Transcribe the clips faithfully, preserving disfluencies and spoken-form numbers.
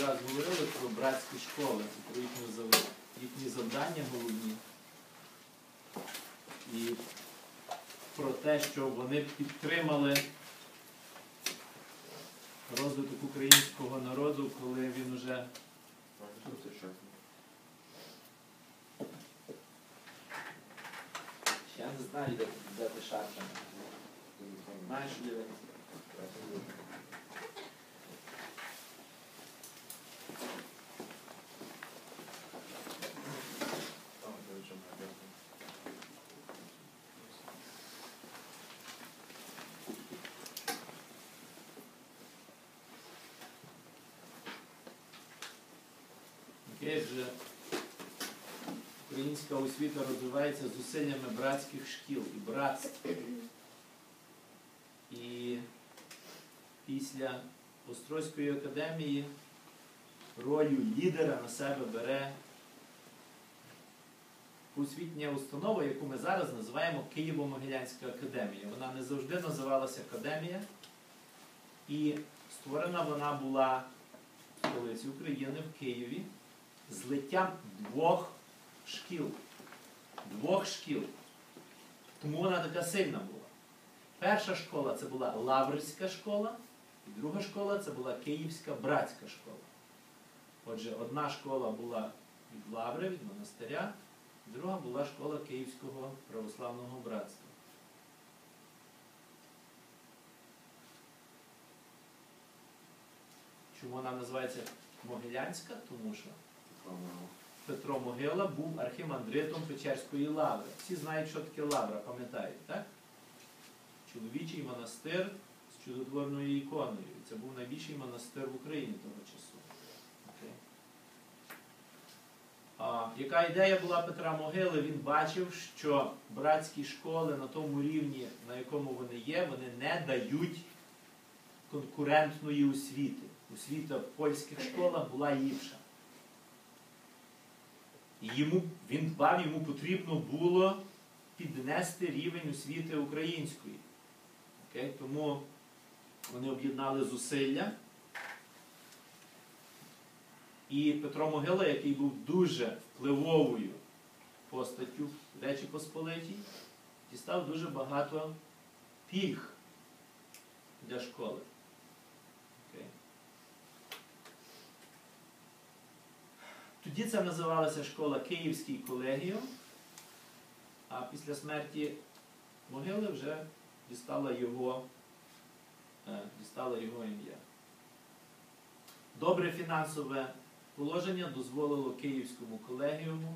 раз говорили про братські школи, про їхні, зав... їхні завдання головні. І про те, що вони підтримали розвиток українського народу, коли він уже... Я не знаю, де, де ти шарпа. Маєш дивитися? Окей, вже українська освіта розвивається зусиллями братських шкіл і братств. І після Острозької академії роль лідера на себе бере освітня установа, яку ми зараз називаємо Києво-Могилянська академія. Вона не завжди називалася академія, і створена вона була в столиці України, в Києві, злиттям двох шкіл. Двох шкіл. Тому вона така сильна була. Перша школа – це була Лаврська школа, і друга школа – це була Київська братська школа. Отже, одна школа була від Лаври, від монастиря, друга була школа Київського православного братства. Чому вона називається Могилянська? Тому що Петро Могила був архімандритом Печерської лаври. Всі знають, що таке лавра, пам'ятають, так? Чоловічий монастир з чудотворною іконою. Це був найбільший монастир в Україні того часу. Okay. А, яка ідея була Петра Могили? Він бачив, що братські школи на тому рівні, на якому вони є, вони не дають конкурентної освіти. Освіта в польських школах була ліпша. І йому, він дбав, йому потрібно було піднести рівень освіти української. Okay? Тому вони об'єднали зусилля. І Петро Могила, який був дуже впливовою постаттю в Речі Посполитій, дістав дуже багато пільг для школи. Okay. Тоді це називалася школа Київський колегіум, а після смерті Могили вже дістала його, дістала його ім'я. Добре фінансове положення дозволило Київському колегіуму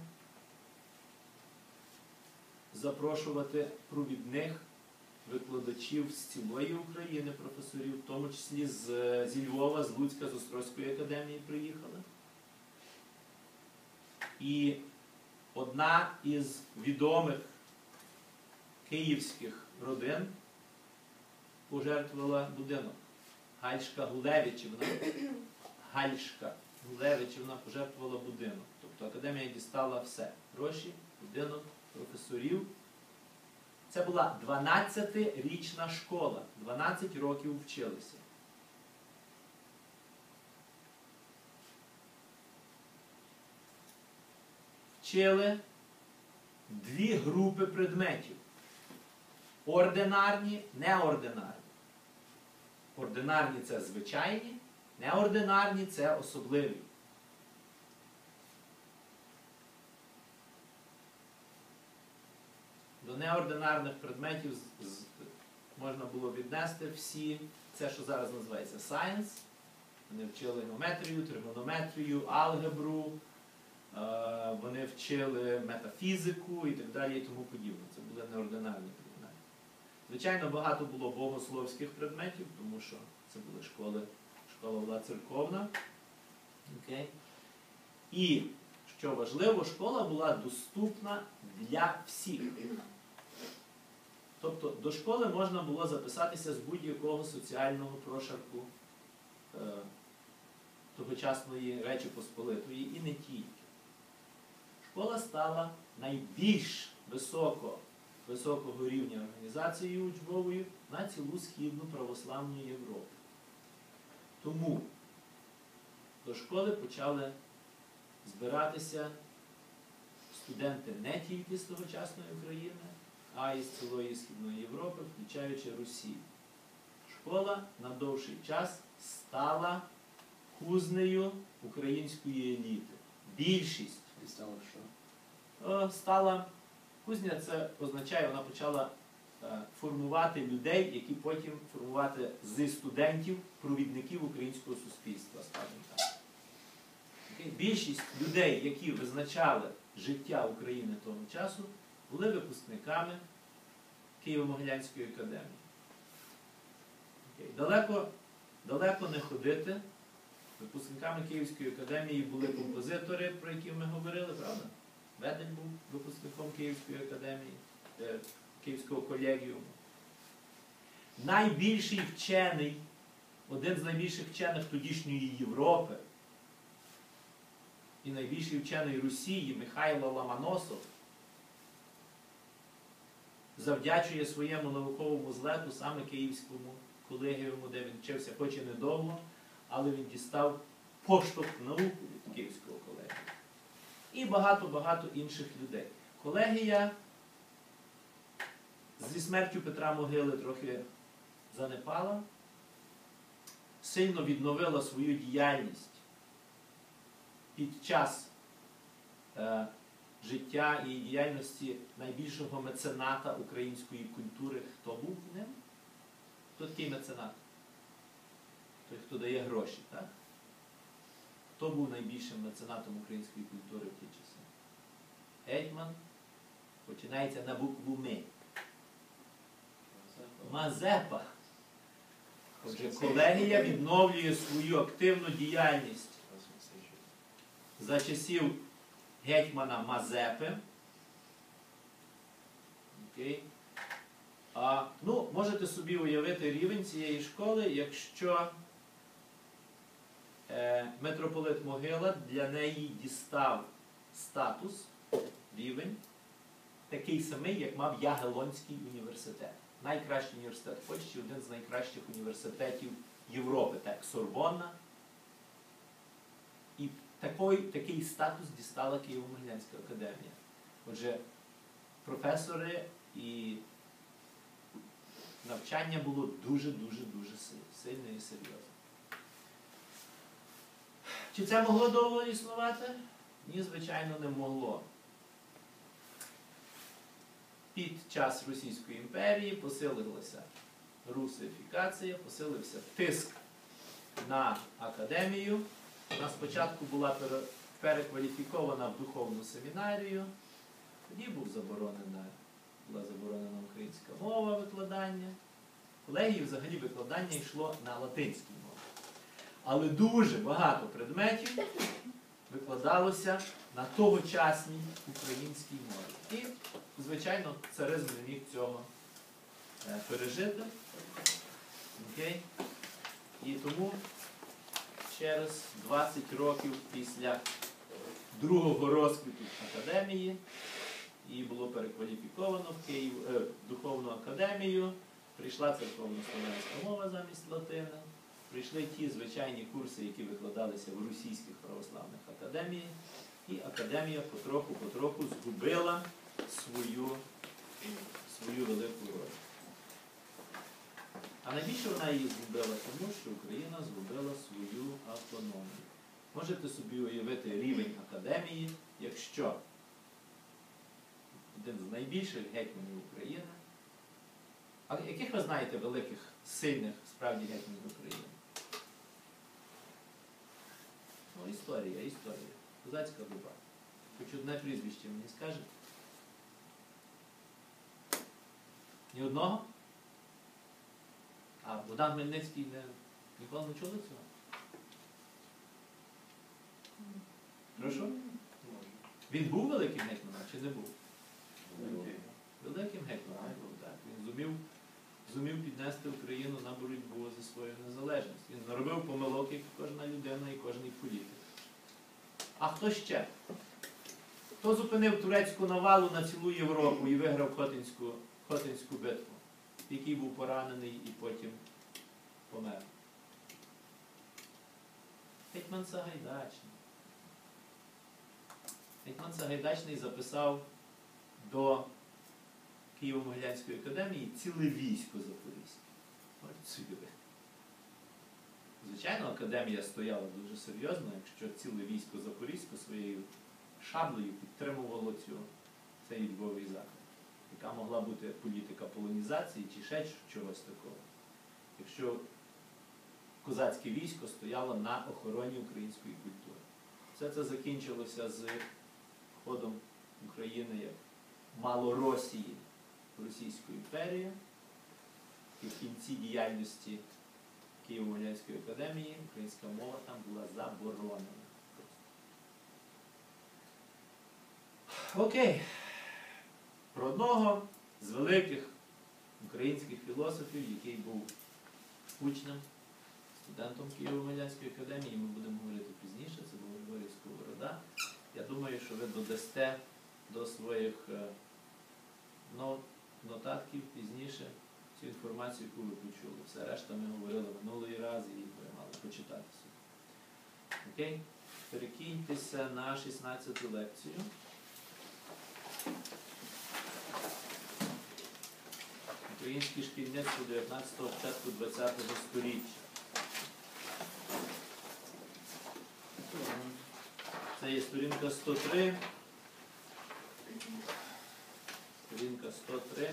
запрошувати провідних викладачів з цілої України, професорів, в тому числі з, зі Львова, з Луцька, з Острозької академії приїхали. І одна із відомих київських родин пожертвувала будинок. Гальшка Гулевичівна. Гальшка Гулевичівна пожертвувала будинок. Тобто академія дістала все. Гроші, будинок, професорів. Це була дванадцятирічна школа. дванадцять років вчилися. Вчили дві групи предметів. Ординарні, неординарні. Ординарні – це звичайні, неординарні – це особливі. До неординарних предметів з, з, можна було віднести всі, це, що зараз називається science. Вони вчили геометрію, тригонометрію, алгебру, е, вони вчили метафізику і так далі і тому подібне. Це були неординарні предмети. Звичайно, багато було богословських предметів, тому що це були школи, школа була церковна. Okay. І, що важливо, школа була доступна для всіх. Тобто до школи можна було записатися з будь-якого соціального прошарку е, тогочасної Речі Посполитої і не тільки. Школа стала найбільш високо, високого рівня організацією учбовою на цілу Східну православну Європу. Тому до школи почали збиратися студенти не тільки з тогочасної України, а й з цілої Східної Європи, включаючи Росію. Школа на довший час стала кузнею української еліти. Більшість І стало що? е, стала, кузня це означає, вона почала е, формувати людей, які потім формувати зі студентів, провідників українського суспільства, скажімо так. Окей? Більшість людей, які визначали життя України того часу, були випускниками Києво-Могилянської академії. Окей? Далеко, далеко не ходити. Випускниками Київської академії були композитори, про які ми говорили, правда? Ведень був випускником Київської академії, е, Київського колегіуму. Найбільший вчений, один з найбільших вчених тодішньої Європи і найбільший вчений Росії Михайло Ломоносов завдячує своєму науковому злету саме Київському колегіуму, де він вчився, хоч і недовго, але він дістав поштовх науку від Київського колегію. І багато-багато інших людей. Колегія зі смертю Петра Могили трохи занепала, сильно відновила свою діяльність під час е, життя і діяльності найбільшого мецената української культури. Хто був ним? Хто такий меценат? Той, хто дає гроші, так? Хто був найбільшим меценатом української культури в ті часи? Гетьман. Починається на букву М. Мазепа. Отже, колегія відновлює свою активну діяльність за часів гетьмана Мазепи. Окей. А, ну, можете собі уявити рівень цієї школи, якщо е, митрополит Могила для неї дістав статус, рівень, такий самий, як мав Ягелонський університет. Найкращий університет в Польщі, один з найкращих університетів Європи, так, Сорбонна. І такий, такий статус дістала Києво-Могилянська академія. Отже, професори і навчання було дуже-дуже-дуже сильне і серйозне. Чи це могло довго існувати? Ні, звичайно, не могло. Під час Російської імперії посилилася русифікація, посилився тиск на академію. Вона спочатку була перекваліфікована в духовну семінарію, тоді був заборонена, була заборонена українська мова викладання. В колегії взагалі викладання йшло на латинській мові. Але дуже багато предметів викладалося на тогочасній українській мові. І, звичайно, царизм не міг цього е, пережити. Окей? І тому через двадцять років після другого розквіту академії її було перекваліфіковано в Київ, е, в Духовну академію, прийшла церковно-слов'янська мова замість латини, прийшли ті звичайні курси, які викладалися в російських православних академіях, і академія потроху-потроху згубила свою, свою велику роль. А найбільше вона її згубила, тому що Україна згубила свою автономію. Можете собі уявити рівень академії, якщо один з найбільших гетьманів України, а яких ви знаєте великих, сильних, справді гетьманів України? Ну, історія, історія. Козацька доба. Хоч одне прізвище мені скажете? Ні одного? А Богдан Хмельницький не, ніколи не чули цього? Прошу? Він був великим гетьманом чи не був? Великим гетьманом був, так. Він зумів, зумів піднести Україну на боротьбу за свою незалежність. Він наробив помилок, як кожна людина і кожен політик. А хто ще? Хто зупинив турецьку навалу на цілу Європу і виграв Хотинську, Хотинську битву, який був поранений і потім помер? Гетьман Сагайдачний. Гетьман Сагайдачний записав до Києво-Могилянської академії ціле військо запорізьке. От собі. Звичайно, академія стояла дуже серйозно, якщо ціле військо запорізьке своєю шаблею підтримувало цю, цей львовий заклад. Яка могла бути політика полонізації чи ще чогось такого. Якщо козацьке військо стояло на охороні української культури. Все це закінчилося з входом України як Малоросії в Російську імперію. І в кінці діяльності Києво-Могилянської академії українська мова там була заборонена. Окей. Про одного з великих українських філософів, який був учнем, студентом Києво-Могилянської академії, ми будемо говорити пізніше, це був Григорій Сковорода. Я думаю, що ви додасте до своїх нотатків пізніше цю інформацію, яку ви почули. Все решта ми говорили минулий раз і ви мали почитати собі. Окей? Перекиньтеся на шістнадцяту лекцію. Українське шкільництво дев'ятнадцятого, початку двадцятого століття. Це є сторінка сто три. Сторінка сто три.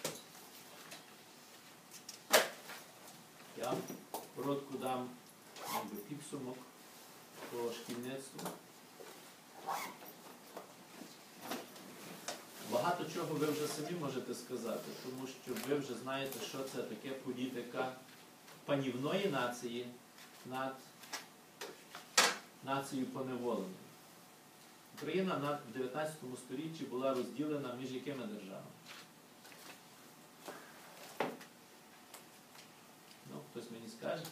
Я коротко дам якби, підсумок по шкільництву. Багато чого ви вже самі можете сказати, тому що ви вже знаєте, що це таке політика панівної нації над нацією поневоленою. Україна в дев'ятнадцятому сторіччі була розділена між якими державами? Ну, хтось мені скаже?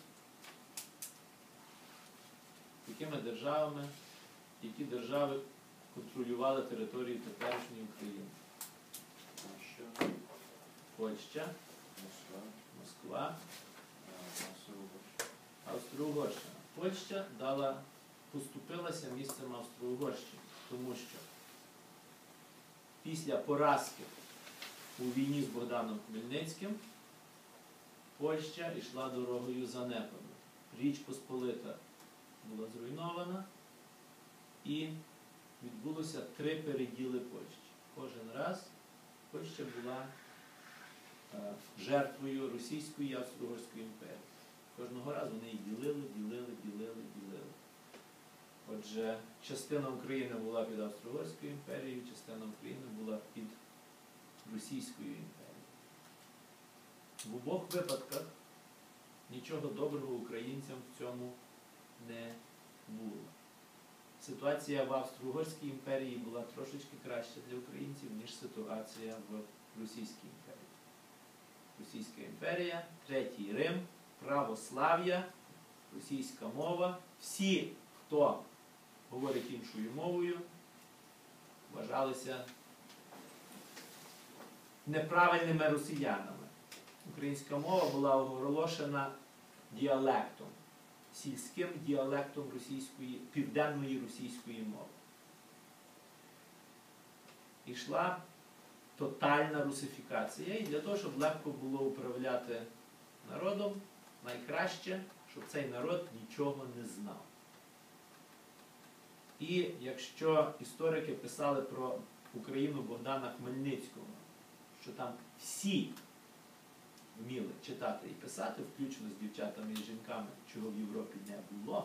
Якими державами, які держави контролювали територію теперішньої України? Польща, Польща, Москва, Москва, Австро-Угорщина. Австро-Угорщина. Польща дала, поступилася місцем Австро-Угорщини, тому що після поразки у війні з Богданом Хмельницьким Польща йшла дорогою занепаду. Річ Посполита була зруйнована і відбулося три переділи Польщі. Кожен раз Польща була е, жертвою Російської і Австро-Угорської імперії. Кожного разу вони її ділили, ділили, ділили, ділили. Отже, частина України була під Австро-Угорською імперією, частина України була під Російською імперією. В обох випадках нічого доброго українцям в цьому не було. Ситуація в Австро-Угорській імперії була трошечки краща для українців, ніж ситуація в Російській імперії. Російська імперія, Третій Рим, православ'я, російська мова. Всі, хто говорить іншою мовою, вважалися неправильними росіянами. Українська мова була оголошена діалектом, сільським діалектом російської, південної російської мови. Ішла тотальна русифікація, і для того, щоб легко було управляти народом, найкраще, щоб цей народ нічого не знав. І якщо історики писали про Україну Богдана Хмельницького, що там всі вміли читати і писати, включно з дівчатами і жінками, чого в Європі не було,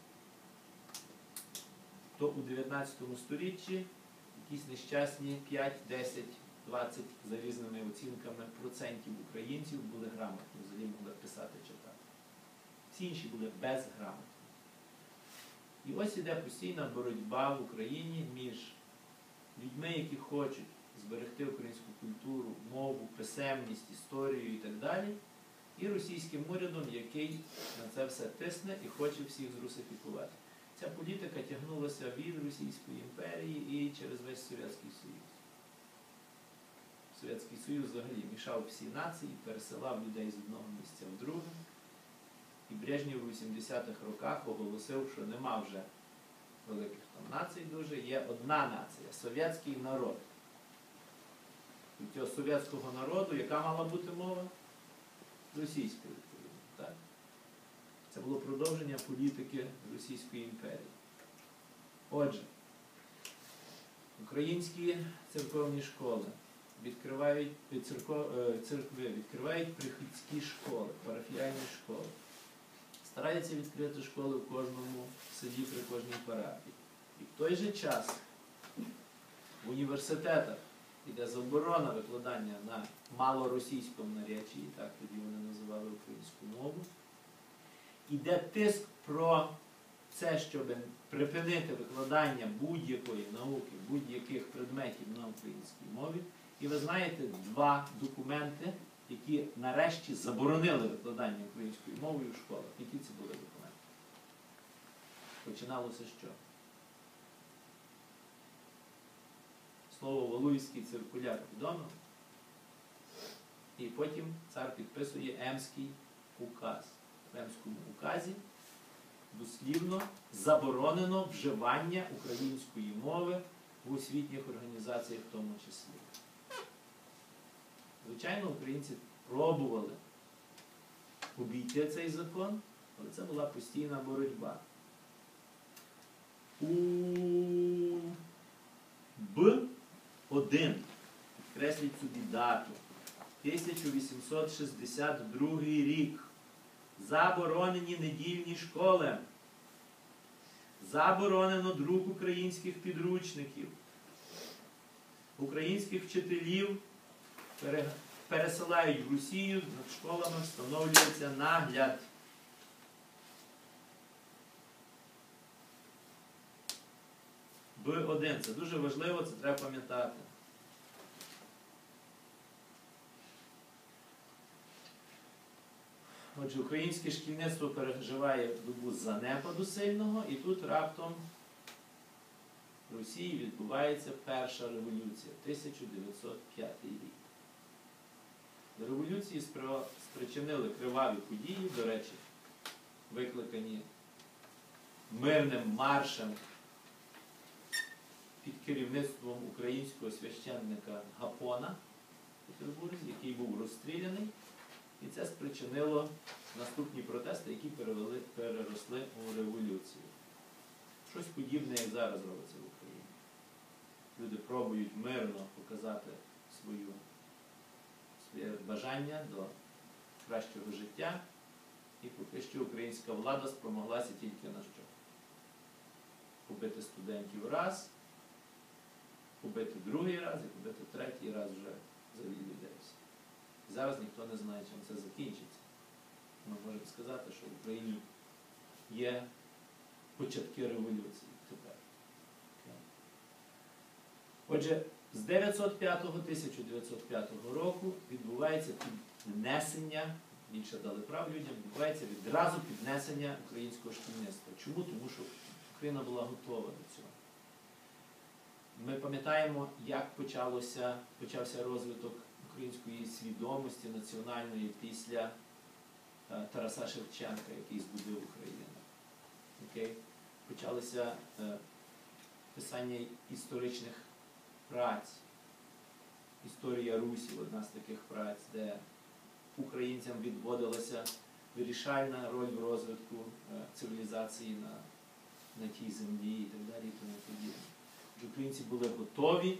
то у дев'ятнадцятому сторіччі якісь нещасні п'ять, десять, двадцять за різними оцінками процентів українців були грамотні, взагалі могли писати і читати. Всі інші були безграмотні. І ось іде постійна боротьба в Україні між людьми, які хочуть зберегти українську культуру, мову, писемність, історію і так далі, і російським урядом, який на це все тисне і хоче всіх зрусифікувати. Ця політика тягнулася від Російської імперії і через весь Совєтський Союз. Совєтський Союз взагалі мішав всі нації, пересилав людей з одного місця в друге. І Брежнєв у вісімдесятих роках оголосив, що нема вже великих там націй дуже, є одна нація – совєтський народ. У цього совєтського народу, яка мала бути мова? Російська, відповідно. Так? Це було продовження політики Російської імперії. Отже, українські церковні школи відкривають, церков, церкви відкривають приходські школи, парафіальні школи. Стараються відкрити школи в кожному селі, при кожній парафії. І в той же час в університетах іде заборона викладання на малоросійському наречії, так тоді вони називали українську мову. Іде тиск про це, щоб припинити викладання будь-якої науки, будь-яких предметів на українській мові. І ви знаєте два документи, які нарешті заборонили викладання українською мовою в школах. Які це були документи? Починалося що? Слово Валуйський циркуляр відомо. І потім цар підписує Емський указ. В Емському указі дослівно заборонено вживання української мови в освітніх організаціях в тому числі. Звичайно, українці пробували обійти цей закон, але це була постійна боротьба. У Б один, підкресліть собі дату, тисяча вісімсот шістдесят другий рік. Заборонені недільні школи. Заборонено друк українських підручників. Українських вчителів пересилають в Росію, над школами встановлюється нагляд. Б один. Це дуже важливо, це треба пам'ятати. Отже, українське шкільництво переживає добу занепаду сильного, і тут раптом в Росії відбувається перша революція, тисяча дев'ятсот п'ятий рік. До революції спричинили криваві події, до речі, викликані мирним маршем під керівництвом українського священника Гапона в Петербурзі, який був розстріляний. І це спричинило наступні протести, які перевели, переросли у революцію. Щось подібне, як зараз робиться в Україні. Люди пробують мирно показати свою, своє бажання до кращого життя, і поки що українська влада спромоглася тільки на що? Побити студентів раз, побити другий раз і побити третій раз вже взагалі людей. Зараз ніхто не знає, чим це закінчиться. Ми можемо сказати, що в Україні є початки революції тепер. Отже, з тисяча дев'ятсот п'ятого року відбувається піднесення, більше дали прав людям, відбувається відразу піднесення українського шкільництва. Чому? Тому що Україна була готова до цього. Ми пам'ятаємо, як почалося, почався розвиток української свідомості національної після е, Тараса Шевченка, який збудив Україну. Okay? Почалося е, писання історичних праць. Історія Русі, одна з таких праць, де українцям відводилася вирішальна роль в розвитку е, цивілізації на, на тій землі і так далі. І тому подібне. Українці були готові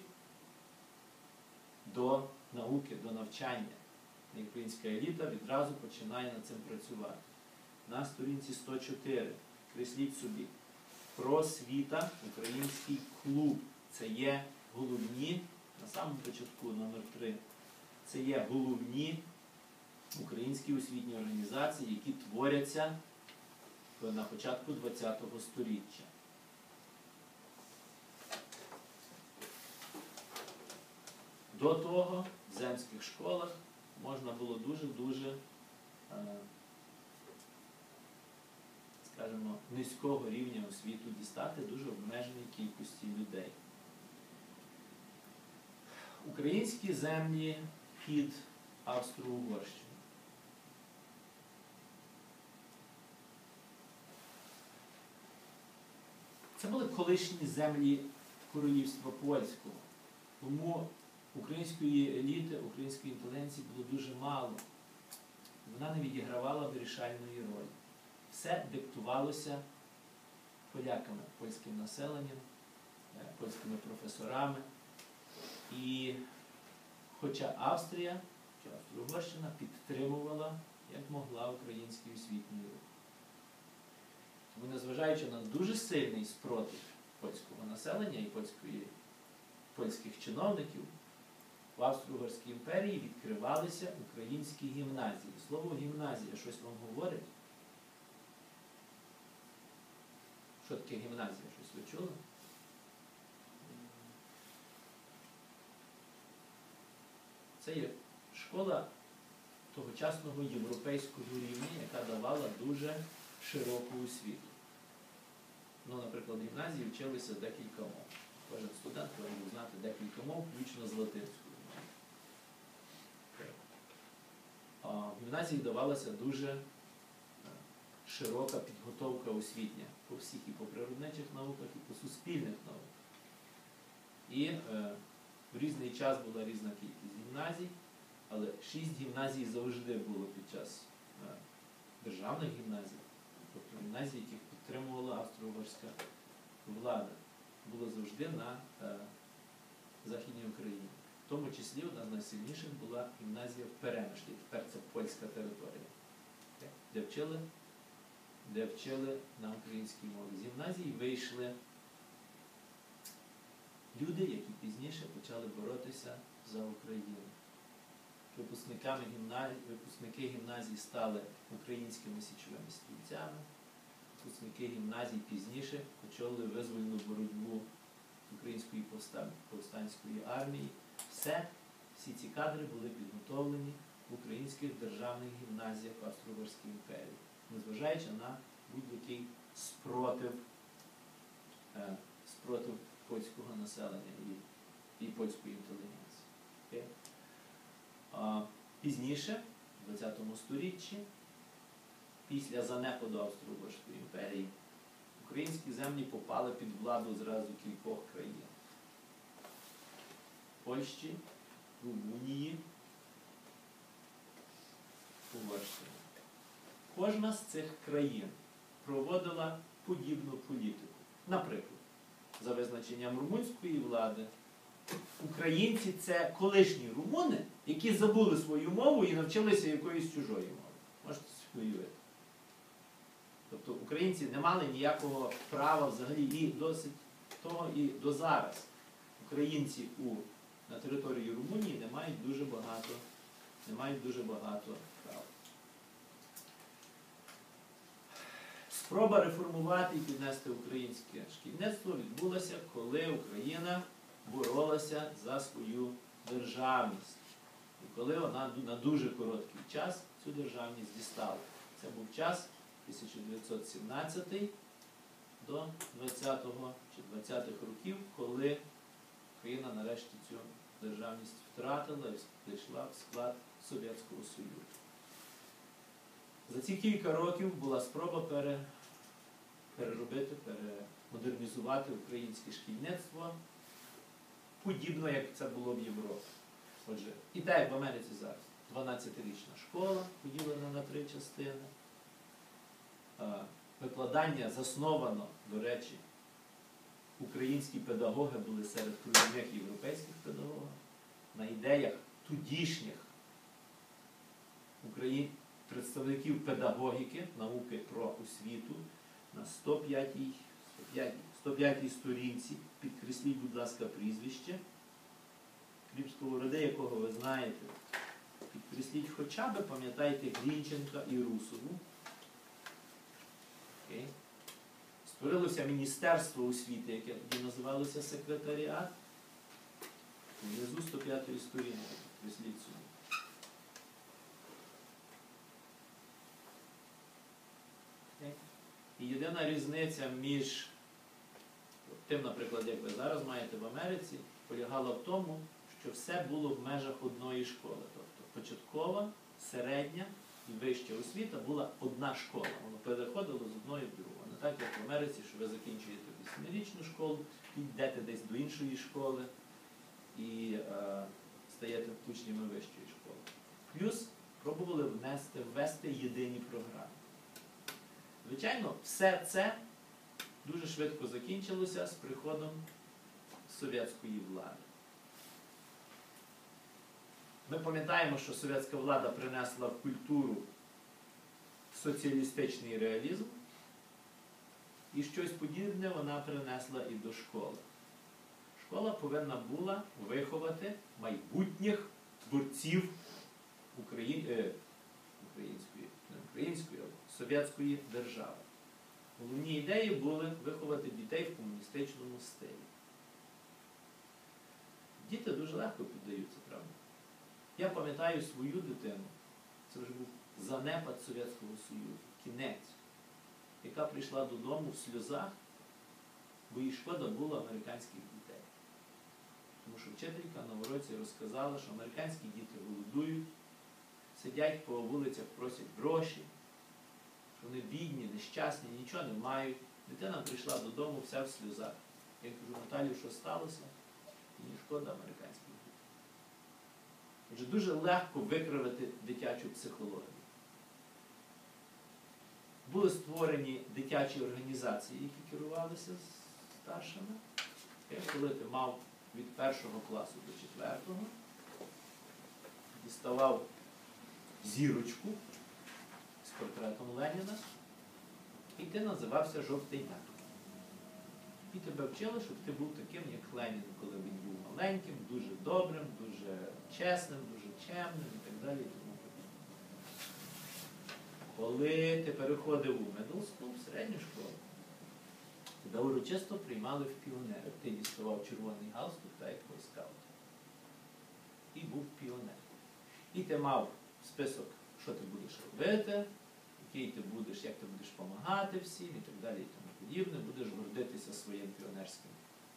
до науки, до навчання. І українська еліта відразу починає над цим працювати. На сторінці сто чотири. Кресліть собі. Просвіта, український клуб. Це є головні, на самому початку, номер три, це є головні українські освітні організації, які творяться на початку ХХ століття. До того в земських школах можна було дуже-дуже, скажімо, низького рівня освіту дістати дуже обмеженій кількості людей. Українські землі під Австро-Угорщину. Це були колишні землі королівства польського. Тому української еліти, української інтелігенції було дуже мало. Вона не відігравала вирішальної ролі. Все диктувалося поляками, польським населенням, польськими професорами. І хоча Австрія, чи Австро-Угорщина підтримувала, як могла, український освітній рух. Тому, незважаючи на дуже сильний спротив польського населення і польської, польських чиновників, в Австро-Угорській імперії відкривалися українські гімназії. Слово гімназія щось вам говорить? Що таке гімназія? Щось ви чули? Це є школа тогочасного європейського рівня, яка давала дуже широку освіту. Ну, наприклад, в гімназії вчилися декілька мов. Кожен студент повинен знати декілька мов, включно з латинською. А в гімназії давалася дуже широка підготовка освітня по всіх і по природничих науках, і по суспільних науках. І е, в різний час була різна кількість гімназій, але шість гімназій завжди було під час е, державних гімназій, тобто гімназій, яких підтримувала австро-угорська влада, було завжди на е, Західній Україні. В тому числі одна з найсильніших була гімназія в Перемишлі, тепер це польська територія, де вчили, де вчили на українській мові. З гімназії вийшли люди, які пізніше почали боротися за Україну. Випускниками гімназії, випускники гімназії стали українськими січовими стрільцями, випускники гімназій пізніше почали визвольну боротьбу української повстанської армії. Все, всі ці кадри були підготовлені в українських державних гімназіях в Австро-Угорській імперії, незважаючи на будь-який спротив, е, спротив польського населення і, і польської інтелігенції. Okay? А пізніше, в двадцятому сторіччі, після занепаду Австро-Угорської імперії, українські землі попали під владу зразу кількох країн. Польщі, Румунії, Угорщини. Кожна з цих країн проводила подібну політику. Наприклад, за визначенням румунської влади, українці – це колишні румуни, які забули свою мову і навчилися якоїсь чужої мови. Можете собі уявити. Тобто українці не мали ніякого права взагалі і досить того і до зараз. Українці у, на території Румунії не мають дуже багато, не мають дуже багато прав. Спроба реформувати і піднести українське шкільництво відбулася, коли Україна боролася за свою державність. І коли вона на дуже короткий час цю державність дістала. Це був час тисяча дев'ятсот сімнадцятий до двадцятого чи двадцятих років, коли Україна нарешті цю державність втратила і прийшла в склад Совєтського Союзу. За ці кілька років була спроба пере, переробити, перемодернізувати українське шкільництво, подібно, як це було в Європі. Отже, і так, як в Америці зараз. дванадцятирічна школа, поділена на три частини. Викладання засновано, до речі, українські педагоги були серед провідних європейських педагогів, на ідеях тодішніх Україн... представників педагогіки, науки про освіту, на сто п'ятій, сто п'ятій сторінці, підкресліть, будь ласка, прізвище, крім сковороди, якого ви знаєте, підкресліть хоча б, пам'ятайте, Грінченка і Русову. Okay. Створилося Міністерство освіти, яке тоді називалося секретаріат. Внизу сто п'ятої сторінки, підкресліть собі. Okay. І єдина різниця між тим, наприклад, як ви зараз маєте в Америці, полягала в тому, що все було в межах одної школи. Тобто початкова, середня і вища освіта була одна школа. Воно переходило з одної в другу. так як в Америці, що ви закінчуєте восьмирічну школу, йдете десь до іншої школи і е, стаєте учнями вищої школи. Плюс пробували внести, ввести єдині програми. Звичайно, все це дуже швидко закінчилося з приходом совєтської влади. Ми пам'ятаємо, що совєтська влада принесла в культуру соціалістичний реалізм, і щось подібне вона принесла і до школи. Школа повинна була виховати майбутніх творців Украї... е, української, не української, а совєтської держави. Головні ідеї були виховати дітей в комуністичному стилі. Діти дуже легко піддаються, правда? Я пам'ятаю свою дитину, це вже був занепад Совєтського Союзу, кінець, яка прийшла додому в сльозах, бо їй шкода було американських дітей. Тому що вчителька на уроці розказала, що американські діти голодують, сидять по вулицях, просять гроші, що вони бідні, нещасні, нічого не мають. Дитина прийшла додому вся в сльозах. Я кажу, Наталю, що сталося? Мені шкода американських дітей. Отже, дуже легко викривити дитячу психологію. Були створені дитячі організації, які керувалися старшими. І коли ти мав від першого класу до четвертого, діставав зірочку з портретом Леніна, і ти називався «Жовтий м'як». І тебе вчили, щоб ти був таким, як Ленін, коли він був маленьким, дуже добрим, дуже чесним, дуже чемним і так далі. І тому подібне. Коли ти переходив у middle school, в середню школу, тебе урочисто приймали в піонери. Ти діставав червоний галстук, так як бойскаут. І був піонер. І ти мав список, що ти будеш робити, який ти будеш, як ти будеш допомагати всім і так далі і тому подібне. Будеш гордитися своїм піонерським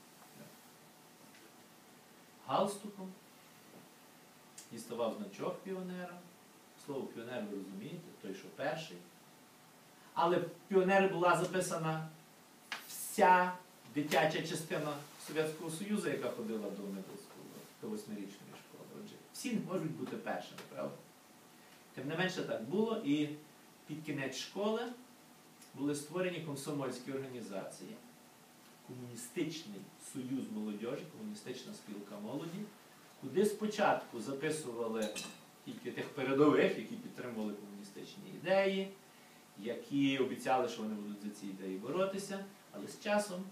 галстуком. Діставав значок піонера. Слово піонер ви розумієте, той, що перший. Але в піонери була записана вся дитяча частина Совєтського Союзу, яка ходила до middle school, до восьмирічної школи. Отже, всі не можуть бути першими, правда? Тим не менше так було, і під кінець школи були створені комсомольські організації, Комуністичний союз молодіжі, комуністична спілка молоді, куди спочатку записували тільки тих передових, які підтримували комуністичні ідеї, які обіцяли, що вони будуть за ці ідеї боротися, але з часом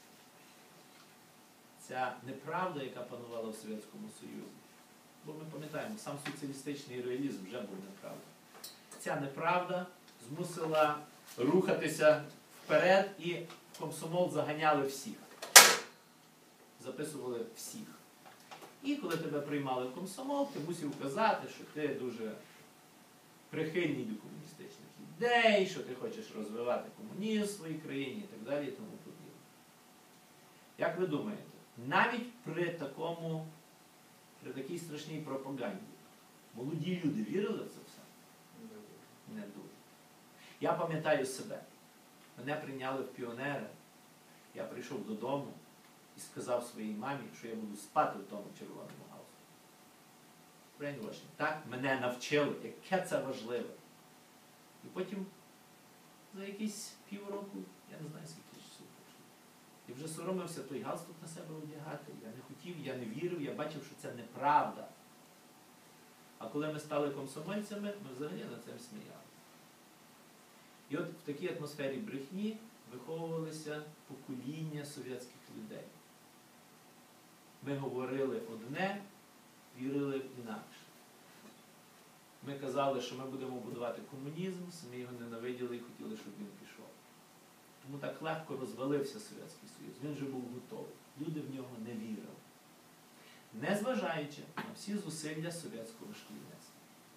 ця неправда, яка панувала в Совєтському Союзі, бо ми пам'ятаємо, сам соціалістичний реалізм вже був неправда. Ця неправда змусила рухатися вперед, і в комсомол заганяли всіх. Записували всіх. І коли тебе приймали в комсомол, ти мусив казати, що ти дуже прихильний до комуністичних ідей, що ти хочеш розвивати комунізм в своїй країні і так далі і тому подібне. Як ви думаєте, навіть при такому, при такій страшній пропаганді молоді люди вірили в це все? Не дуже. Я пам'ятаю себе. Мене прийняли в піонери. Я прийшов додому і сказав своїй мамі, що я буду спати в тому червоному галстуку. Brainwashing. Так мене навчили, яке це важливе. І потім за якісь півроку, я не знаю, скільки часу пройшло. І вже соромився той галстук на себе одягати. Я не хотів, я не вірив, я бачив, що це неправда. А коли ми стали комсомольцями, ми взагалі над цим сміялися. І от в такій атмосфері брехні виховувалися покоління совєтських людей. Ми говорили одне, вірили інакше. Ми казали, що ми будемо будувати комунізм, самі його ненавиділи і хотіли, щоб він пішов. Тому так легко розвалився Совєтський Союз. Він вже був готовий. Люди в нього не вірили. Незважаючи на всі зусилля совєтського шкільництва.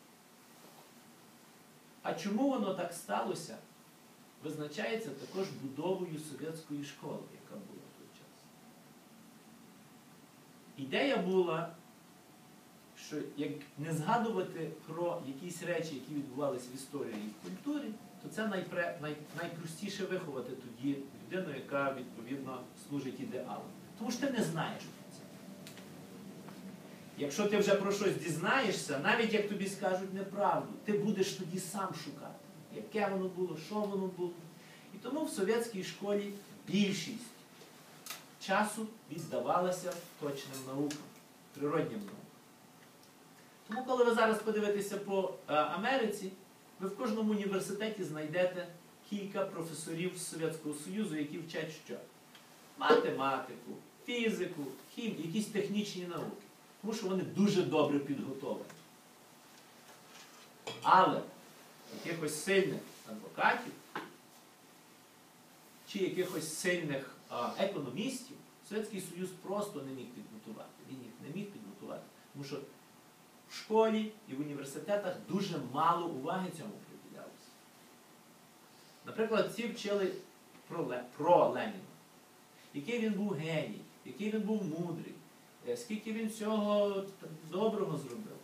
А чому воно так сталося, визначається також будовою совєтської школи, яка була в той час. Ідея була, що як не згадувати про якісь речі, які відбувалися в історії і в культурі, то це найпре, най, найпростіше виховати тоді людину, яка, відповідно, служить ідеалам. Тому що ти не знаєш про це. Якщо ти вже про щось дізнаєшся, навіть як тобі скажуть неправду, ти будеш тоді сам шукати, яке воно було, що воно було. І тому в совєтській школі більшість часу віддавалася точним наукам, природнім наукам. Тому, коли ви зараз подивитеся по е, Америці, ви в кожному університеті знайдете кілька професорів з Совєтського Союзу, які вчать що? Математику, фізику, хімію, якісь технічні науки. Тому що вони дуже добре підготовлені. Але якихось сильних адвокатів чи якихось сильних а, економістів Совєтський Союз просто не міг підготувати. Він їх не міг підготувати. Тому що в школі і в університетах дуже мало уваги цьому приділялося. Наприклад, всі вчили про, Ле, про Леніна. Який він був геній, який він був мудрий, скільки він всього доброго зробив.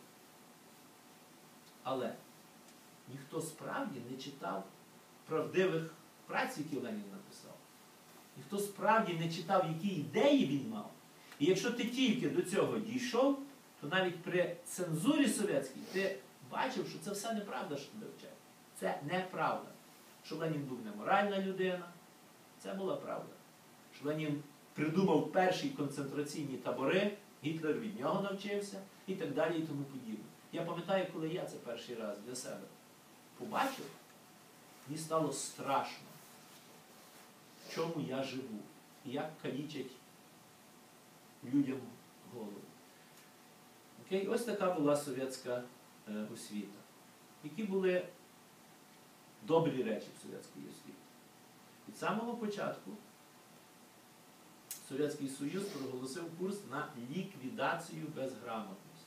Але ніхто справді не читав правдивих праць, які Ленін написав. Ніхто справді не читав, які ідеї він мав. І якщо ти тільки до цього дійшов, то навіть при цензурі совєтській ти бачив, що це все неправда, що тебе вчать. Це неправда. Що Ленін був неморальна людина, це була правда. Що Ленін придумав перші концентраційні табори, Гітлер від нього навчився і так далі і тому подібне. Я пам'ятаю, коли я це перший раз для себе побачив, мені стало страшно, в чому я живу і як калічать людям голову. Окей? Ось така була совєтська е, освіта. Які були добрі речі в совєтській освіті? Від самого початку Совєтський Союз проголосив курс на ліквідацію безграмотності.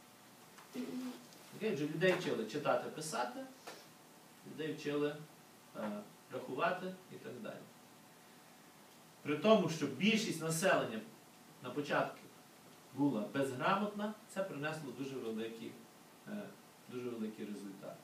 Окей? Вже людей вчили читати, писати, людей вчили е, рахувати і так далі. При тому, що більшість населення на початку була безграмотна, це принесло дуже великі, е, дуже великі результати.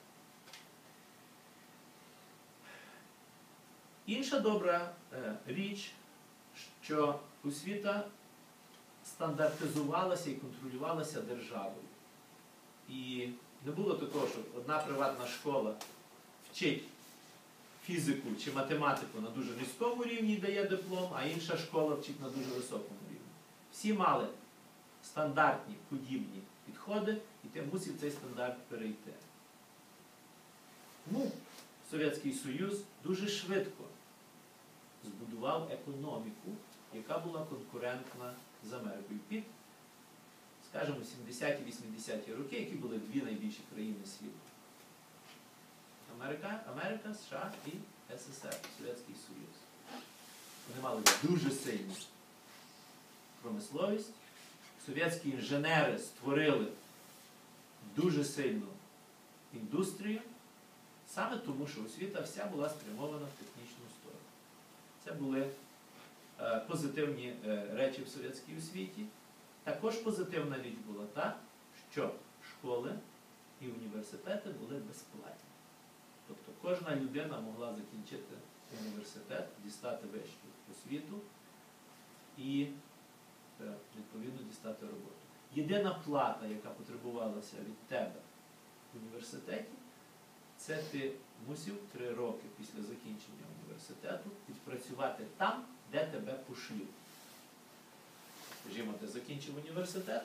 Інша добра е, річ, що освіта стандартизувалася і контролювалася державою. І не було такого, що одна приватна школа вчить фізику чи математику на дуже низькому рівні і дає диплом, а інша школа вчить на дуже високому рівні. Всі мали стандартні, подібні підходи, і ти мусив цей стандарт перейти. Тому Совєтський Союз дуже швидко збудував економіку, яка була конкурентна з Америкою під, скажімо, сімдесяті-вісімдесяті роки, які були дві найбільші країни світу. Америка, Америка, США і Ес Ес Ер, Совєтський Союз. Вони мали дуже сильну промисловість. Совєтські інженери створили дуже сильну індустрію, саме тому, що освіта вся була спрямована в технічну сторону. Це були е, позитивні е, речі в совєтській освіті. Також позитивна річ була та, що школи і університети були безплатні. Тобто кожна людина могла закінчити університет, дістати вищу освіту і, е, відповідно, дістати роботу. Єдина плата, яка потребувалася від тебе в університеті, це ти мусив три роки після закінчення університету відпрацювати там, де тебе пошлють. Скажімо, ти закінчив університет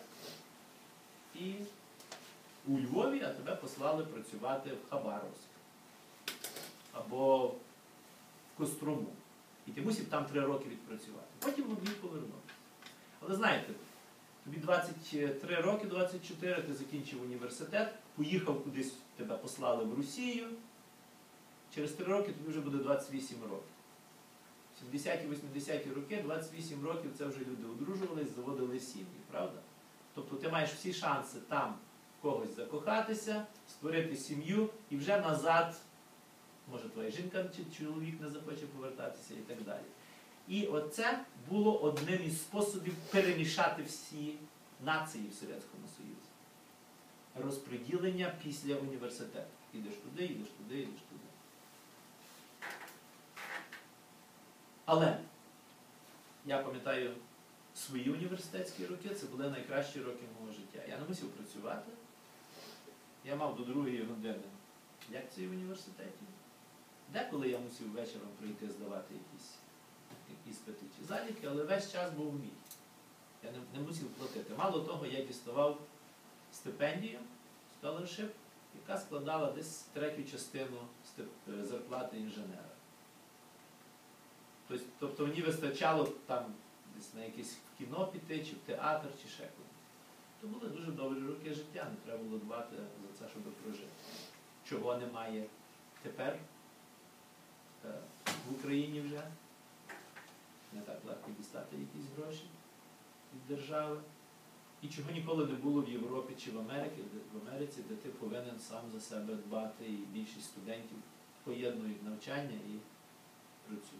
і у Львові, а тебе послали працювати в Хабаровськ або в Кострому. І ти мусив там три роки відпрацювати. Потім могли повернутися. Але знаєте, тобі двадцять три роки, двадцять чотири, ти закінчив університет, поїхав кудись, тебе послали в Росію, через три роки тобі вже буде двадцять вісім років. В сімдесяті-вісімдесяті роки, двадцять вісім років, це вже люди одружувались, заводили сім'ї, правда? Тобто ти маєш всі шанси там когось закохатися, створити сім'ю і вже назад, може твоя жінка чи чоловік не захоче повертатися і так далі. І оце було одним із способів перемішати всі нації в Совєтському Союзі. Розподілення після університету. Ідеш туди, ідеш туди, ідеш туди. Але я пам'ятаю свої університетські роки, це були найкращі роки мого життя. Я не мусив працювати. Я мав до другої години лекції в університеті. Деколи я мусив вечором прийти здавати якісь іспити чи заліки, але весь час був мій. Я не, не мусив платити. Мало того, я діставав стипендію, scholarship, яка складала десь третю частину стип- зарплати інженера. Тобто, тобто мені вистачало там десь на якесь кіно піти, чи в театр, чи ще куди. То були дуже добрі роки життя, не треба було дбати за це, щоб прожити. Чого немає тепер е, в Україні вже. Не так легко дістати якісь гроші від держави. І чого ніколи не було в Європі чи в Америці, де, в Америці, де ти повинен сам за себе дбати, і більшість студентів поєднують навчання і працюють.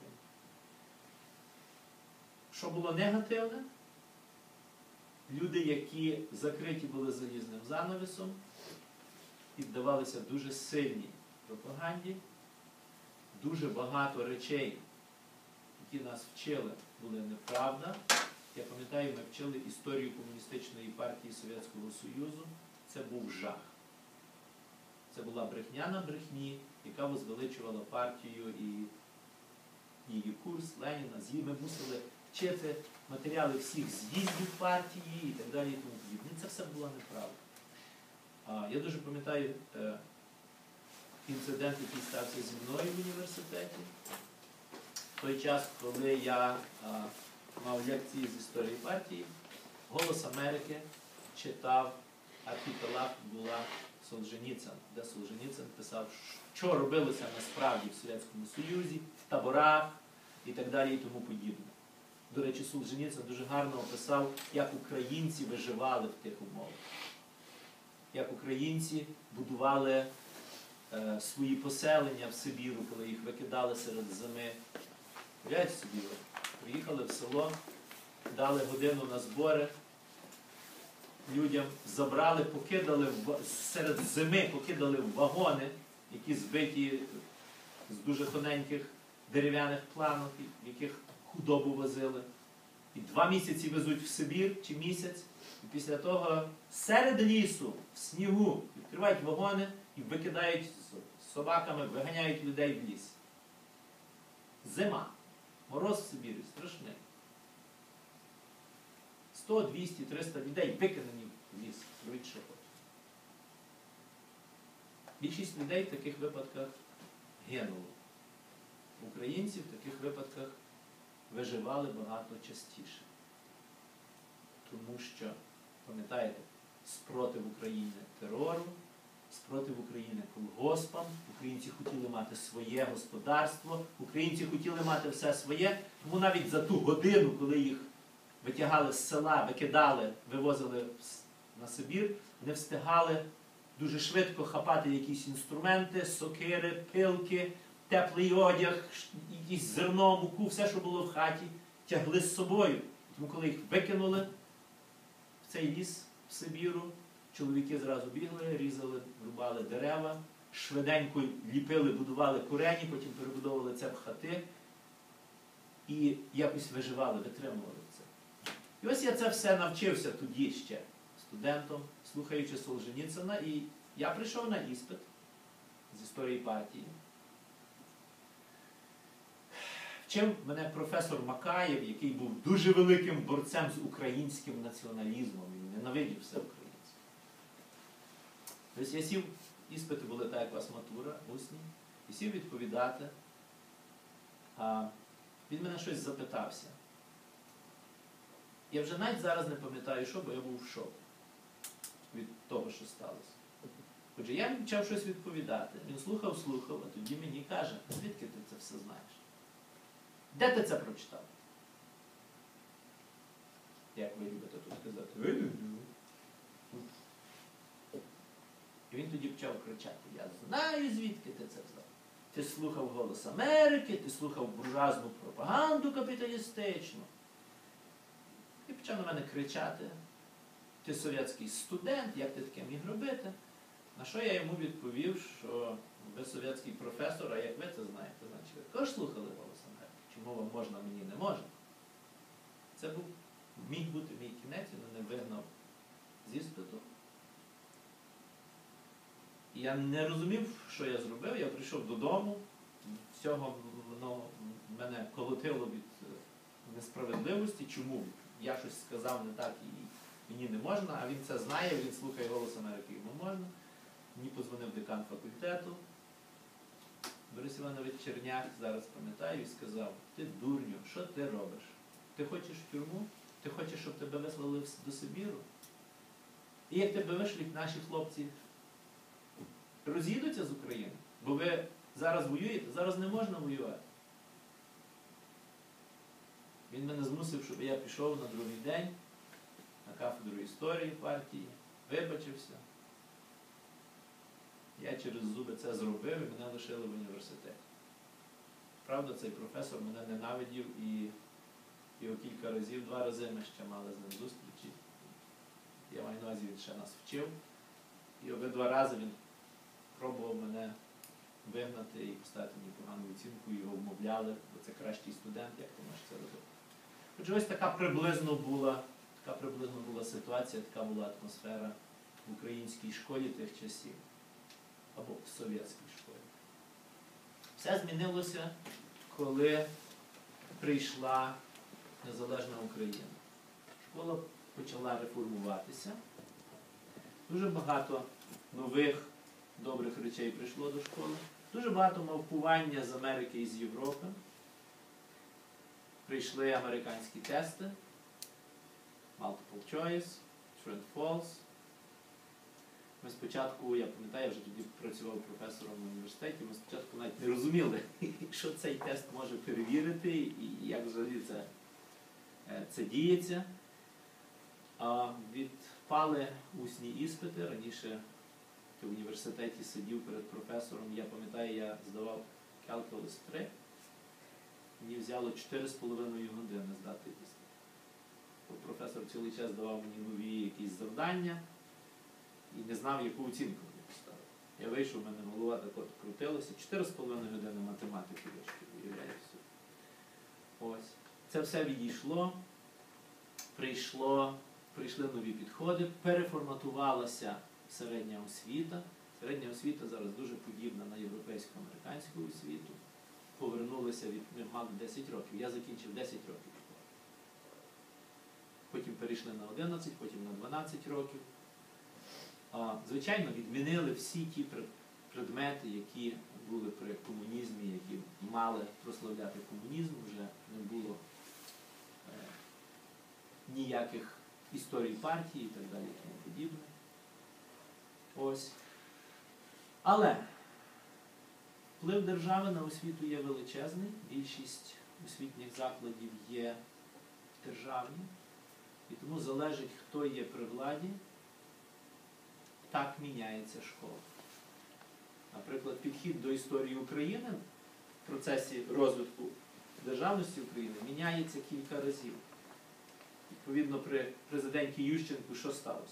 Що було негативне? Люди, які закриті були залізним занавісом, піддавалися дуже сильній пропаганді. Дуже багато речей, які нас вчили, були неправда. Я пам'ятаю, ми вчили історію комуністичної партії Совєтського Союзу. Це був жах. Це була брехня на брехні, яка возвеличувала партію і її курс, Леніна, з'їзд. Ми мусили вчити матеріали всіх з'їздів партії і так далі і тому подібне. Це все була неправда. А, я дуже пам'ятаю е, інцидент, який стався зі мною в університеті. В той час, коли я а, мав лекції з історії партії, «Голос Америки» читав архіпелаг була Солженіцин, де Солженіцин писав, що робилося насправді в Совєтському Союзі, в таборах і так далі і тому подібне. До речі, Солженіцин дуже гарно описав, як українці виживали в тих умовах. Як українці будували е, свої поселення в Сибіру, коли їх викидали серед зими. Уявляєте собі, приїхали в село, дали годину на збори, людям забрали, покидали в, серед зими, покидали в вагони, які збиті з дуже тоненьких дерев'яних планок, в яких худобу возили. І два місяці везуть в Сибір, чи місяць, і після того серед лісу, в снігу, відкривають вагони і викидають з собаками, виганяють людей в ліс. Зима. Мороз в Сибірі страшний. сто, двісті, триста людей викидані в ліс. Робіть, що хочете. Більшість людей в таких випадках гинуло. Українці в таких випадках виживали багато частіше. Тому що, пам'ятаєте, спротив України терору, спротив України колгоспам, українці хотіли мати своє господарство, українці хотіли мати все своє, тому навіть за ту годину, коли їх витягали з села, викидали, вивозили на Сибір, не встигали дуже швидко хапати якісь інструменти, сокири, пилки, теплий одяг, якісь зерно, муку, все, що було в хаті, тягли з собою. Тому коли їх викинули в цей ліс, в Сибіру, чоловіки зразу бігли, різали, рубали дерева, швиденько ліпили, будували курені, потім перебудовували це в хати і якось виживали, витримували це. І ось я це все навчився тоді ще студентом, слухаючи Солженіцина, і я прийшов на іспит з історії партії. Вчив мене професор Макаєв, який був дуже великим борцем з українським націоналізмом. Він ненавидів все українське. Тобто я сів, іспити були так, як у вас матура, усні, і сів відповідати. А він мене щось запитався. Я вже навіть зараз не пам'ятаю, що, бо я був в шоку від того, що сталося. Отже, я почав щось відповідати. Він слухав, слухав, а тоді мені каже, звідки ти це все знаєш? Де ти це прочитав? Як ви любите тут казати? І він тоді почав кричати, я знаю, звідки ти це взяв. Ти слухав «Голос Америки», ти слухав буржуазну пропаганду капіталістичну. І почав на мене кричати, ти совєтський студент, як ти таке міг робити? На що я йому відповів, що ви совєтський професор, а як ви це знаєте? Значить, ви також слухали «Голос Америки»? чому вам можна, а мені не можна. Це був, міг бути мій кінець, він мене вигнав з іспиту. І я не розумів, що я зробив. Я прийшов додому, всього ну, мене колотило від несправедливості, чому я щось сказав не так і мені не можна, а він це знає, він слухає «Голос Америки», йому можна. Мені подзвонив декан факультету, Борис Іванович Черняк, зараз пам'ятаю, і сказав: ти дурню, що ти робиш? Ти хочеш в тюрму? Ти хочеш, щоб тебе вислали до Сибіру? І як тебе вишлють, наші хлопці роз'їдуться з України? Бо ви зараз воюєте, зараз не можна воювати. Він мене змусив, щоб я пішов на другий день на кафедру історії партії, вибачився. Я через зуби це зробив і мене лишили в університеті. Правда, цей професор мене ненавидів і його кілька разів, два рази ми ще мали з ним зустрічі. Я маю на увазі, він ще нас вчив. І обидва рази він пробував мене вигнати і поставити мені погану оцінку, його вмовляли, бо це кращий студент, як ти можеш це робити. Отже, ось така приблизно була, така приблизно була ситуація, така була атмосфера в українській школі тих часів. Або в совєтській школі. Все змінилося, коли прийшла незалежна Україна. Школа почала реформуватися. Дуже багато нових, добрих речей прийшло до школи. Дуже багато мавпування з Америки і з Європи. Прийшли американські тести, multiple choice, true and false. Ми спочатку, я пам'ятаю, я вже тоді працював професором в університеті, ми спочатку навіть не розуміли, що цей тест може перевірити і як взагалі це, це діється. А відпали усні іспити. Раніше в університеті сидів перед професором, я пам'ятаю, я здавав Calculus три, мені взяло чотири з половиною години здати іспит. Професор цілий час давав мені нові якісь завдання і не знав, яку оцінку мені поставити. Я вийшов, в мене голова так от крутилася, чотири з половиною години математики вишки, уявляєте. Ось. Це все відійшло, прийшло, прийшли нові підходи, переформатувалася середня освіта. Середня освіта зараз дуже подібна на європейську американську освіту. Повернулися від, ми мали десять років, я закінчив десять років. Потім перейшли на одинадцять, потім на дванадцять років. Звичайно, відмінили всі ті предмети, які були при комунізмі, які мали прославляти комунізм, вже не було е, ніяких історій партії і так далі і тому подібне. Ось. Але вплив держави на освіту є величезний, більшість освітніх закладів є державні, і тому залежить, хто є при владі, так міняється школа. Наприклад, підхід до історії України в процесі розвитку державності України міняється кілька разів. Відповідно, при президенті Ющенку що сталося?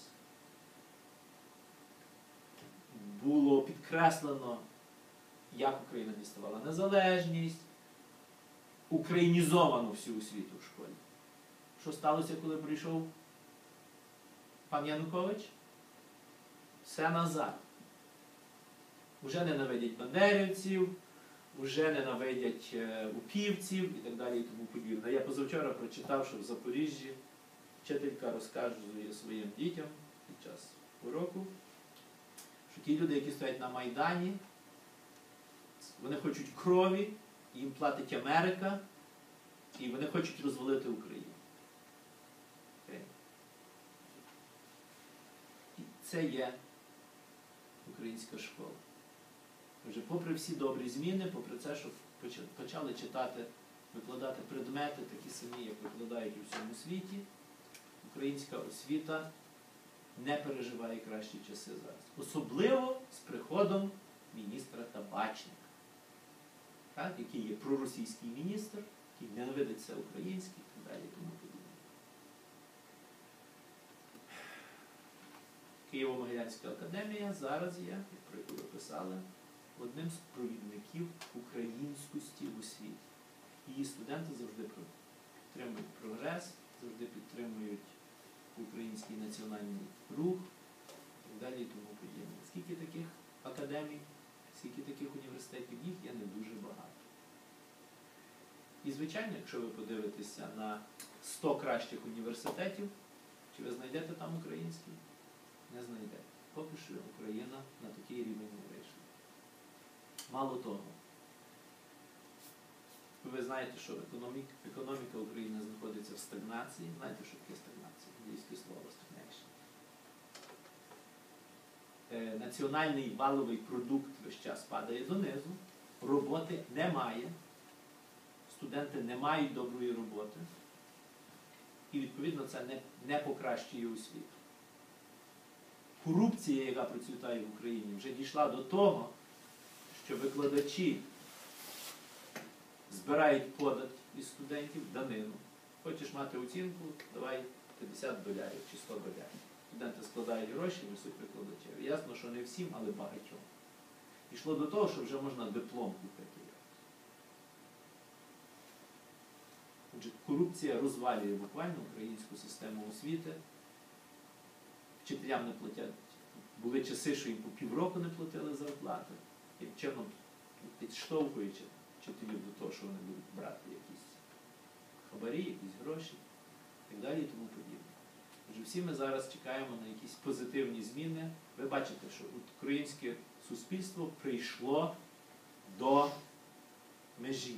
Було підкреслено, як Україна діставала незалежність, українізовано всю освіту в школі. Що сталося, коли прийшов пан Янукович? Все назад. Уже ненавидять бандерівців, уже ненавидять упівців і так далі і тому подібне. Я позавчора прочитав, що в Запоріжжі вчителька розказує своїм дітям під час уроку, що ті люди, які стоять на Майдані, вони хочуть крові, їм платить Америка, і вони хочуть розвалити Україну. І це є українська школа. Вже попри всі добрі зміни, попри це, що почали читати, викладати предмети, такі самі, як викладають у всьому світі, українська освіта не переживає кращі часи зараз. Особливо з приходом міністра Табачника, так, який є проросійський міністр, який ненавидить все українське і так далі. Тому подібне. Києво-Могилянська академія зараз є, про яку ви писали, одним з провідників українськості в освіті. її студенти завжди підтримують прогрес, завжди підтримують український національний рух і так далі і тому подібне. Скільки таких академій, скільки таких університетів, їх є не дуже багато. І, звичайно, якщо ви подивитеся на сто кращих університетів, чи ви знайдете там український? Не знайдете. Поки що Україна на такий рівень не вийшла. Мало того, ви знаєте, що економіка, економіка України знаходиться в стагнації. Знаєте, що таке стагнація? Англійське слово stagnation. Е, національний валовий продукт весь час падає донизу, роботи немає, студенти не мають доброї роботи, і, відповідно, це не, не покращує освіту. Корупція, яка процвітає в Україні, вже дійшла до того, що викладачі збирають подат із студентів, данину. Хочеш мати оцінку, давай п'ятдесят долярів чи сто долярів. Студенти складають гроші, несуть викладачів. Ясно, що не всім, але багатьом. Дійшло до того, що вже можна диплом купити. Отже, корупція розвалює буквально українську систему освіти. Вчителям не платять. Були часи, що їм по півроку не платили зарплати. Як чином підштовхуючи вчителів до того, що вони будуть брати якісь хабарі, якісь гроші і так далі і тому подібне. Отже, всі ми зараз чекаємо на якісь позитивні зміни. Ви бачите, що українське суспільство прийшло до межі.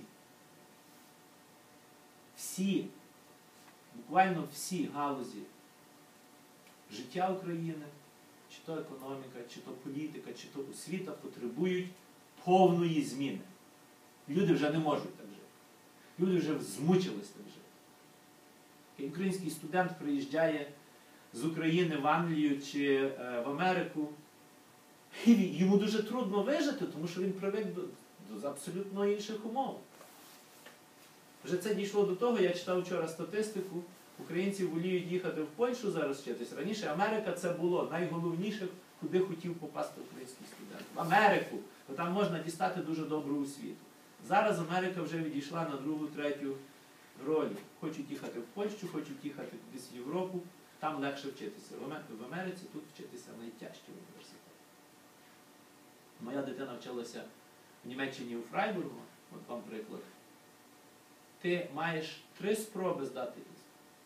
Всі, буквально всі галузі життя України, чи то економіка, чи то політика, чи то освіта потребують повної зміни. Люди вже не можуть так жити. Люди вже змучились так жити. Український студент приїжджає з України в Англію чи е, в Америку, і йому дуже трудно вижити, тому що він привик до, до абсолютно інших умов. Вже це дійшло до того, я читав вчора статистику, українці воліють їхати в Польщу зараз вчитись. Раніше Америка це було найголовніше, куди хотів попасти український студент. В Америку, бо там можна дістати дуже добру освіту. Зараз Америка вже відійшла на другу, третю роль. Хочуть їхати в Польщу, хочуть їхати кудись в Європу, там легше вчитися. В Америці тут вчитися найтяжче в університеті. Моя дитина вчилася в Німеччині у Фрайбургу, от вам приклад. Ти маєш три спроби здати іспит.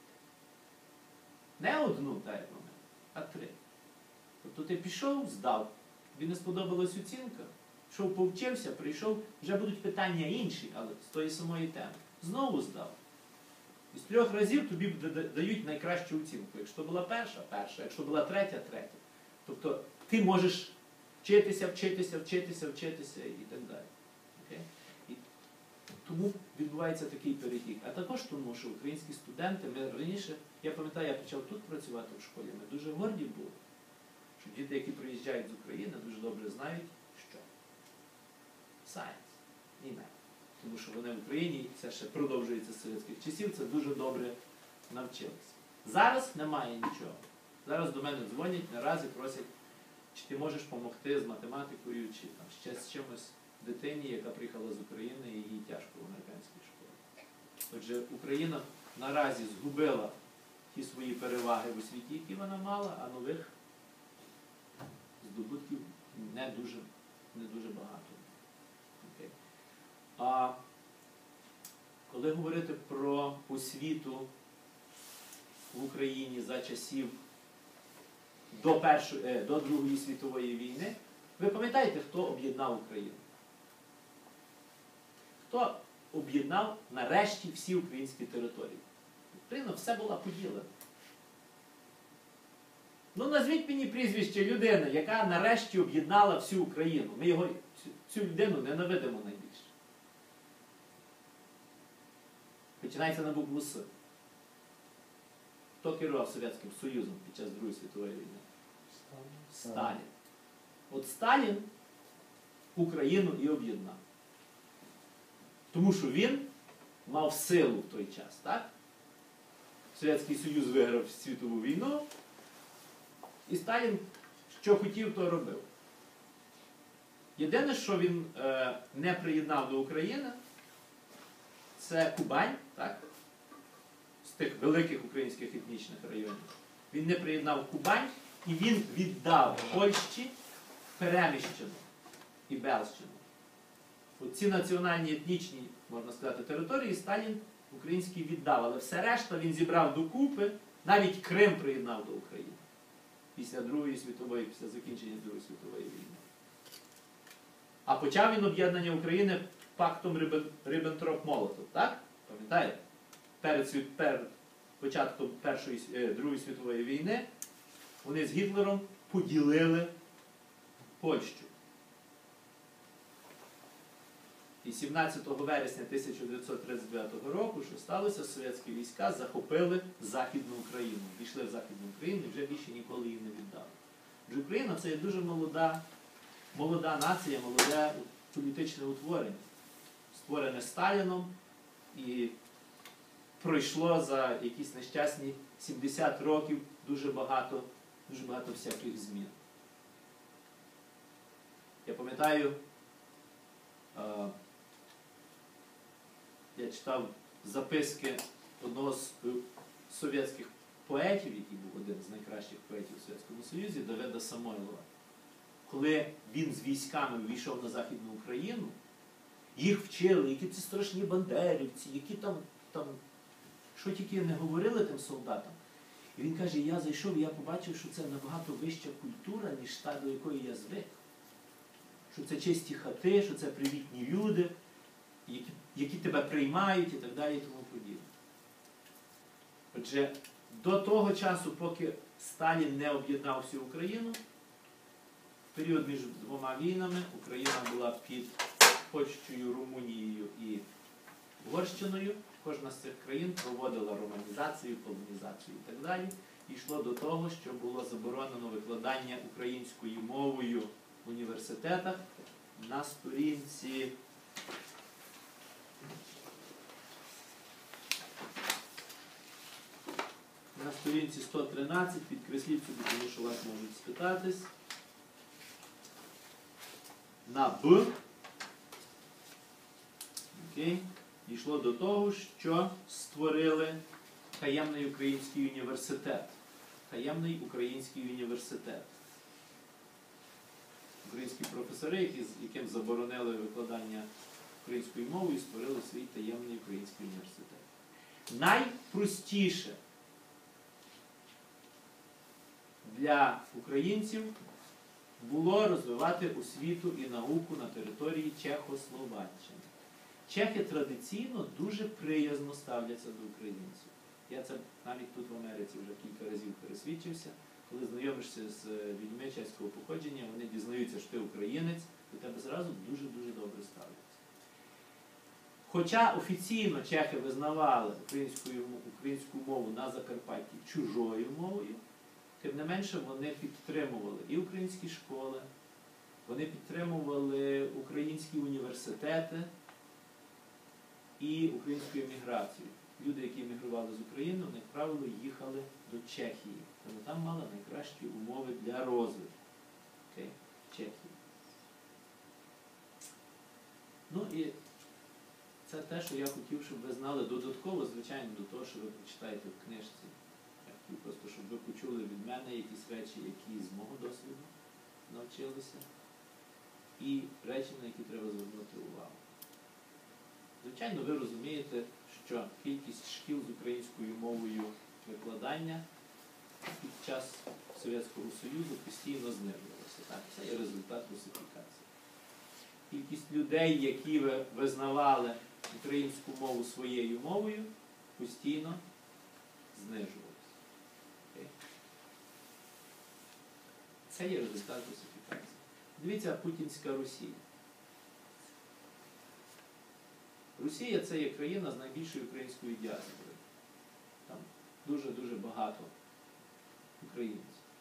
Не одну, так як в мене, а три. Тобто ти пішов, здав, тобі не сподобалась оцінка, пішов, повчився, прийшов, вже будуть питання інші, але з тої самої теми. Знову здав. І з трьох разів тобі дають найкращу оцінку. Якщо була перша, перша, якщо була третя, третя. Тобто ти можеш вчитися, вчитися, вчитися, вчитися і так далі. Okay? І тому відбувається такий перехід. А також тому, що українські студенти, ми раніше, я пам'ятаю, я почав тут працювати в школі, ми дуже горді були, що діти, які приїжджають з України, дуже добре знають, що science і math. Тому що вони в Україні, це ще продовжується з совєтських часів, це дуже добре навчилися. Зараз немає нічого. Зараз до мене дзвонять не раз і просять, чи ти можеш допомогти з математикою, чи там, ще з чимось дитині, яка приїхала з України і їй тяжко в американській школі. Отже, Україна наразі згубила ті свої переваги в освіті, які вона мала, а нових здобутків не дуже, не дуже багато. Okay. А коли говорити про освіту в Україні за часів до, першої, е, до Другої світової війни, ви пам'ятаєте, хто об'єднав Україну? Хто об'єднав нарешті всі українські території? Україна все була поділена. Ну, назвіть мені прізвище людини, яка нарешті об'єднала всю Україну. Ми його, цю, цю людину ненавидимо найбільше. Починається на букву С. Хто керував Совєтським Союзом під час Другої світової війни? Сталін. Сталін. От Сталін Україну і об'єднав. Тому що він мав силу в той час, так? Совєтський Союз виграв світову війну, і Сталін, що хотів, то робив. Єдине, що він е, не приєднав до України, це Кубань, так? З тих великих українських етнічних районів. Він не приєднав Кубань, і він віддав Польщі Переміщину і Белщину. Ці національні етнічні, можна сказати, території Сталін український віддав, але все решта він зібрав докупи, навіть Крим приєднав до України після Другої світової, після закінчення Другої світової війни. А почав він об'єднання України пактом Ріббентроп-Молотов, так? Пам'ятаєте? Перед, світ, перед початком Першої, Другої світової війни вони з Гітлером поділили Польщу. І сімнадцятого вересня тисяча дев'ятсот тридцять дев'ятого року, що сталося, совєтські війська захопили Західну Україну. Війшли в Західну Україну і вже більше ніколи її не віддали. Адже Україна – це є дуже молода, молода нація, молоде політичне утворення, створене Сталіном і пройшло за якісь нещасні сімдесят років дуже багато, дуже багато всяких змін. Я пам'ятаю, я читав записки одного з совєтських поетів, який був один з найкращих поетів у Совєтському Союзі, Давида Самойлова. Коли він з військами війшов на Західну Україну, їх вчили, які ці страшні бандерівці, які там, там, що тільки не говорили тим солдатам. І він каже, я зайшов, і я побачив, що це набагато вища культура, ніж та, до якої я звик. Що це чисті хати, що це привітні люди, які, які тебе приймають і так далі і тому подібне. Отже, до того часу, поки Сталін не об'єднав всю Україну, в період між двома війнами Україна була під Польщею, Румунією і Угорщиною. Кожна з цих країн проводила романізацію, колонізацію і так далі. І йшло до того, що було заборонено викладання українською мовою в університетах. На сторінці на сторінці сто тринадцять, підкресліть собі, тому що вас можуть спитатись. На Б. Окей. Дійшло до того, що створили таємний український університет. Таємний український університет. Українські професори, які, яким заборонили викладання українською мовою, створили свій таємний український університет. Найпростіше для українців було розвивати освіту і науку на території Чехословаччини. Чехи традиційно дуже приязно ставляться до українців. Я це навіть тут в Америці вже кілька разів пересвідчився. Коли знайомишся з людьми чеського походження, вони дізнаються, що ти українець, до тебе зразу дуже-дуже добре ставляться. Хоча офіційно чехи визнавали українську, українську мову на Закарпатті чужою мовою, тим не менше вони підтримували і українські школи, вони підтримували українські університети і українську еміграцію. Люди, які емігрували з України, вони, як правило, їхали до Чехії. Тому там мали найкращі умови для розвитку. Окей? Чехії. Ну і це те, що я хотів, щоб ви знали додатково, звичайно, до того, що ви прочитаєте в книжці. Я хотів просто, щоб ви почули від мене якісь речі, які з мого досвіду навчилися, і речі, на які треба звернути увагу. Звичайно, ви розумієте, що кількість шкіл з українською мовою викладання під час Совєтського Союзу постійно знижувалася. Так? Це є результат русифікації. Кількість людей, які визнавали українську мову своєю мовою, постійно знижувалася. Okay? Це є результат русифікації. Дивіться, путінська Росія. Росія – це є країна з найбільшою українською діаспорою. Там дуже-дуже багато українців.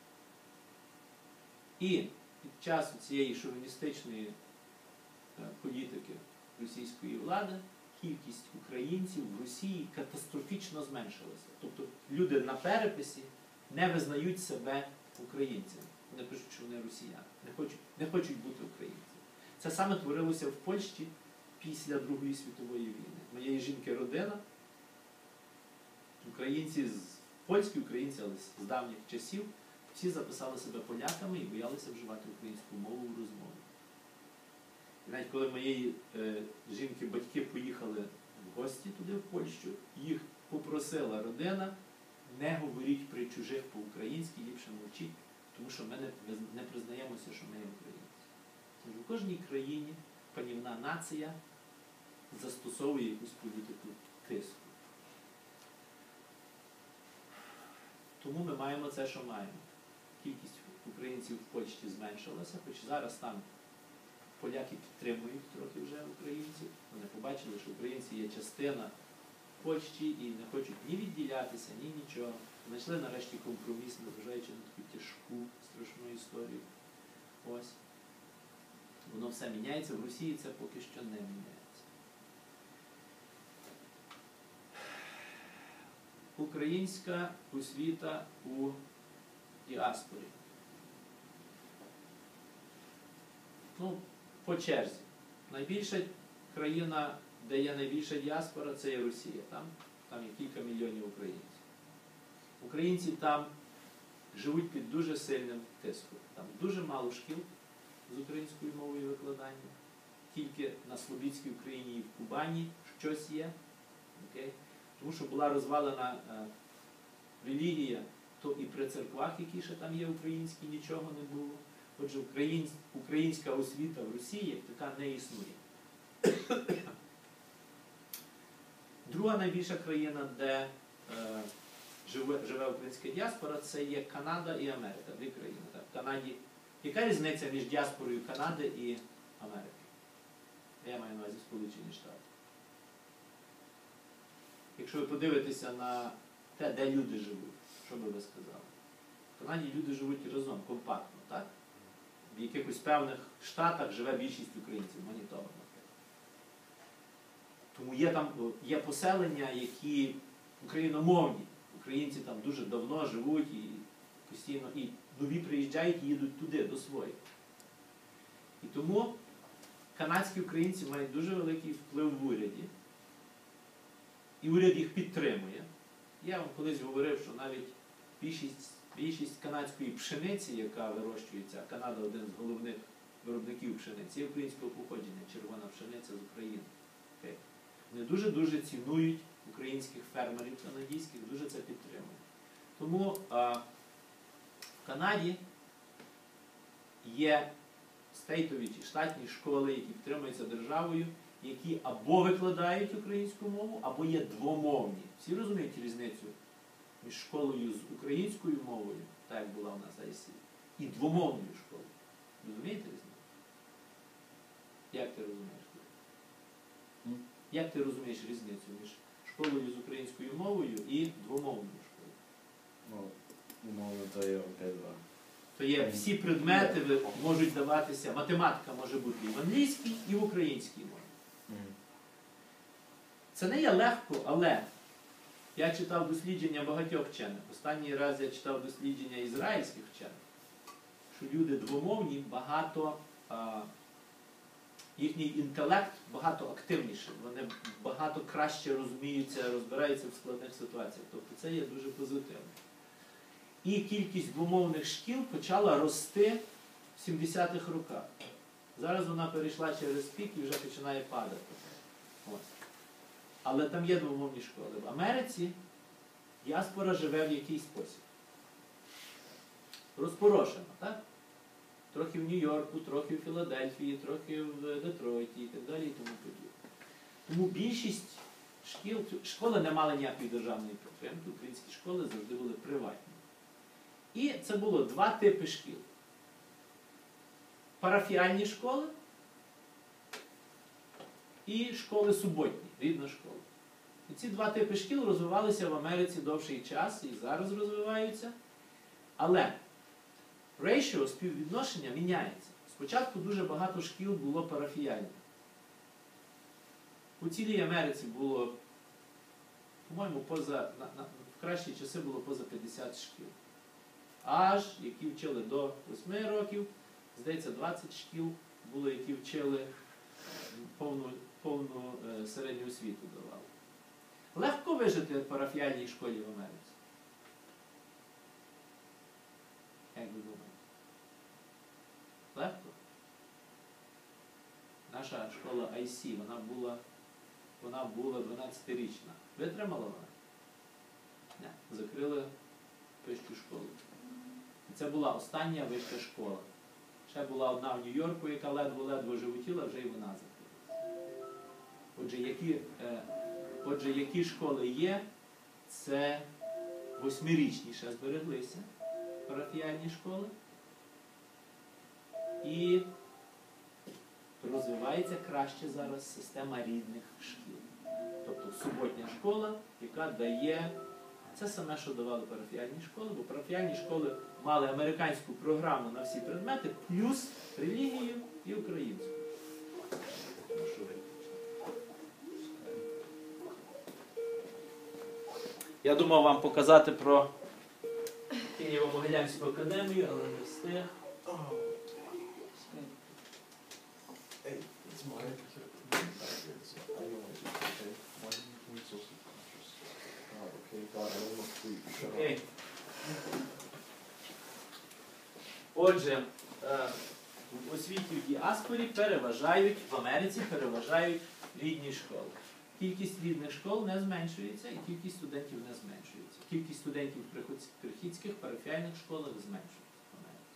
І під час цієї шовіністичної політики російської влади кількість українців в Росії катастрофічно зменшилася. Тобто люди на переписі не визнають себе українцями. Вони пишуть, що вони росіяни. Не хочуть, не хочуть бути українцями. Це саме творилося в Польщі після Другої світової війни. Моєї жінки родина, українці, з польські українці, але з давніх часів, всі записали себе поляками і боялися вживати українську мову в розмові. І навіть коли моєї е, жінки батьки поїхали в гості туди, в Польщу, їх попросила родина: не говоріть при чужих по-українськи, ліпше мовчіть, тому що ми не, не признаємося, що ми є українці. Тому в кожній країні панівна нація застосовує якусь політику тиску. Тому ми маємо це, що маємо. Кількість українців в Польщі зменшилася, хоч зараз там поляки підтримують трохи вже українців. Вони побачили, що українці є частина Польщі і не хочуть ні відділятися, ні нічого. Знайшли нарешті компроміс, незважаючи на таку тяжку, страшну історію. Ось. Воно все міняється. В Росії це поки що не міняється. Українська освіта у діаспорі. Ну, по черзі. Найбільша країна, де є найбільша діаспора, це є Росія. Там, там є кілька мільйонів українців. Українці там живуть під дуже сильним тиском. Там дуже мало шкіл з українською мовою викладання. Тільки на Слобідській Україні і в Кубані щось є. Okay? Тому що була розвалена е, релігія, то і при церквах, які ще там є українські, нічого не було. Отже, українсь, українська освіта в Росії як така не існує. Друга найбільша країна, де е, живе, живе українська діаспора, це є Канада і Америка. Дві країни. Так. В Канаді. Яка різниця між діаспорою Канади і Америки? Я маю на увазі Сполучені Штати. Якщо ви подивитеся на те, де люди живуть, що би ви сказали? В Канаді люди живуть разом, компактно, так? В якихось певних штатах живе більшість українців, Манітоба, наприклад. Тому є там є поселення, які україномовні. Українці там дуже давно живуть і постійно, і нові приїжджають і їдуть туди, до своїх. І тому канадські українці мають дуже великий вплив в уряді. І уряд їх підтримує. Я вам колись говорив, що навіть більшість, більшість канадської пшениці, яка вирощується, а Канада один з головних виробників пшениці, є українського походження, червона пшениця з України. Okay. Вони дуже-дуже цінують українських фермерів канадських, дуже це підтримують. Тому а, в Канаді є стейтові чи штатні школи, які підтримуються державою, які або викладають українську мову, або є двомовні. Всі розуміють різницю між школою з українською мовою, так як була у нас ай сі, і двомовною школою. Розумієте різницю? Як ти розумієш? Mm. Як ти розумієш різницю між школою з українською мовою і двомовною школою? Ну, умовно, то є обидва. То є всі предмети можуть даватися, математика може бути і в англійській, і в українській мові. Це не є легко, але я читав дослідження багатьох вчених. Останній раз я читав дослідження ізраїльських вчених, що люди двомовні багато, а, їхній інтелект багато активніший, вони багато краще розуміються, розбираються в складних ситуаціях. Тобто це є дуже позитивно. І кількість двомовних шкіл почала рости в сімдесятих роках. Зараз вона перейшла через пік і вже починає падати. Ось. Але там є двомовні школи. В Америці діаспора живе в який спосіб? Розпорошена, так? Трохи в Нью-Йорку, трохи в Філадельфії, трохи в Детройті і так далі і тому подібне. Тому більшість шкіл, школи не мали ніякої державної підтримки, українські школи завжди були приватні. І це було два типи шкіл. Парафіальні школи і школи суботні, рідна школа. І ці два типи шкіл розвивалися в Америці довший час і зараз розвиваються. Але ratio, співвідношення міняється. Спочатку дуже багато шкіл було парафіальних. У цілій Америці було, по-моєму, поза, на, на, в кращі часи було поза п'ятдесят шкіл. Аж, які вчили до восьми років, здається, двадцять шкіл було, які вчили повну повну е, середню освіту давали. Легко вижити в парафіяльній школі в Америці? Як ви думаєте? Легко? Наша школа ай сі, вона була, вона була дванадцятирічна. Витримала вона? Не. Закрили вищу школу. І це була остання вища школа. Ще була одна в Нью-Йорку, яка ледве-ледве животіла, вже і вона закрилася. Отже, які, е, отже, які школи є, це восьмирічні ще збереглися, парафіяльні школи. І розвивається краще зараз система рідних шкіл. Тобто суботня школа, яка дає це саме, що давали парафіяльні школи, бо парафіяльні школи мали американську програму на всі предмети, плюс релігію і українську. Я думав вам показати про Києво-Могилянську академію, але не встиг. Окей. Отже, в освіті в діаспорі переважають, в Америці переважають рідні школи. Кількість рідних школ не зменшується і кількість студентів не зменшується. Кількість студентів в прихідських парафіяльних школах зменшується в Америці.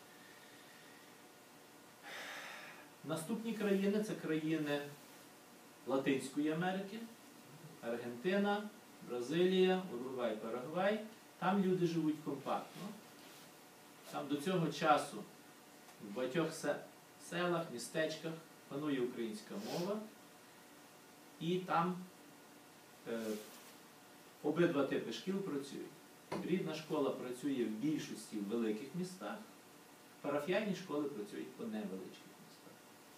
Наступні країни – це країни Латинської Америки, Аргентина, Бразилія, Уругвай, Парагвай. Там люди живуть компактно. Там до цього часу в багатьох селах, містечках панує українська мова. І там е, обидва типи шкіл працюють. Рідна школа працює в більшості в великих містах, парафіяльні школи працюють по невеличких містах.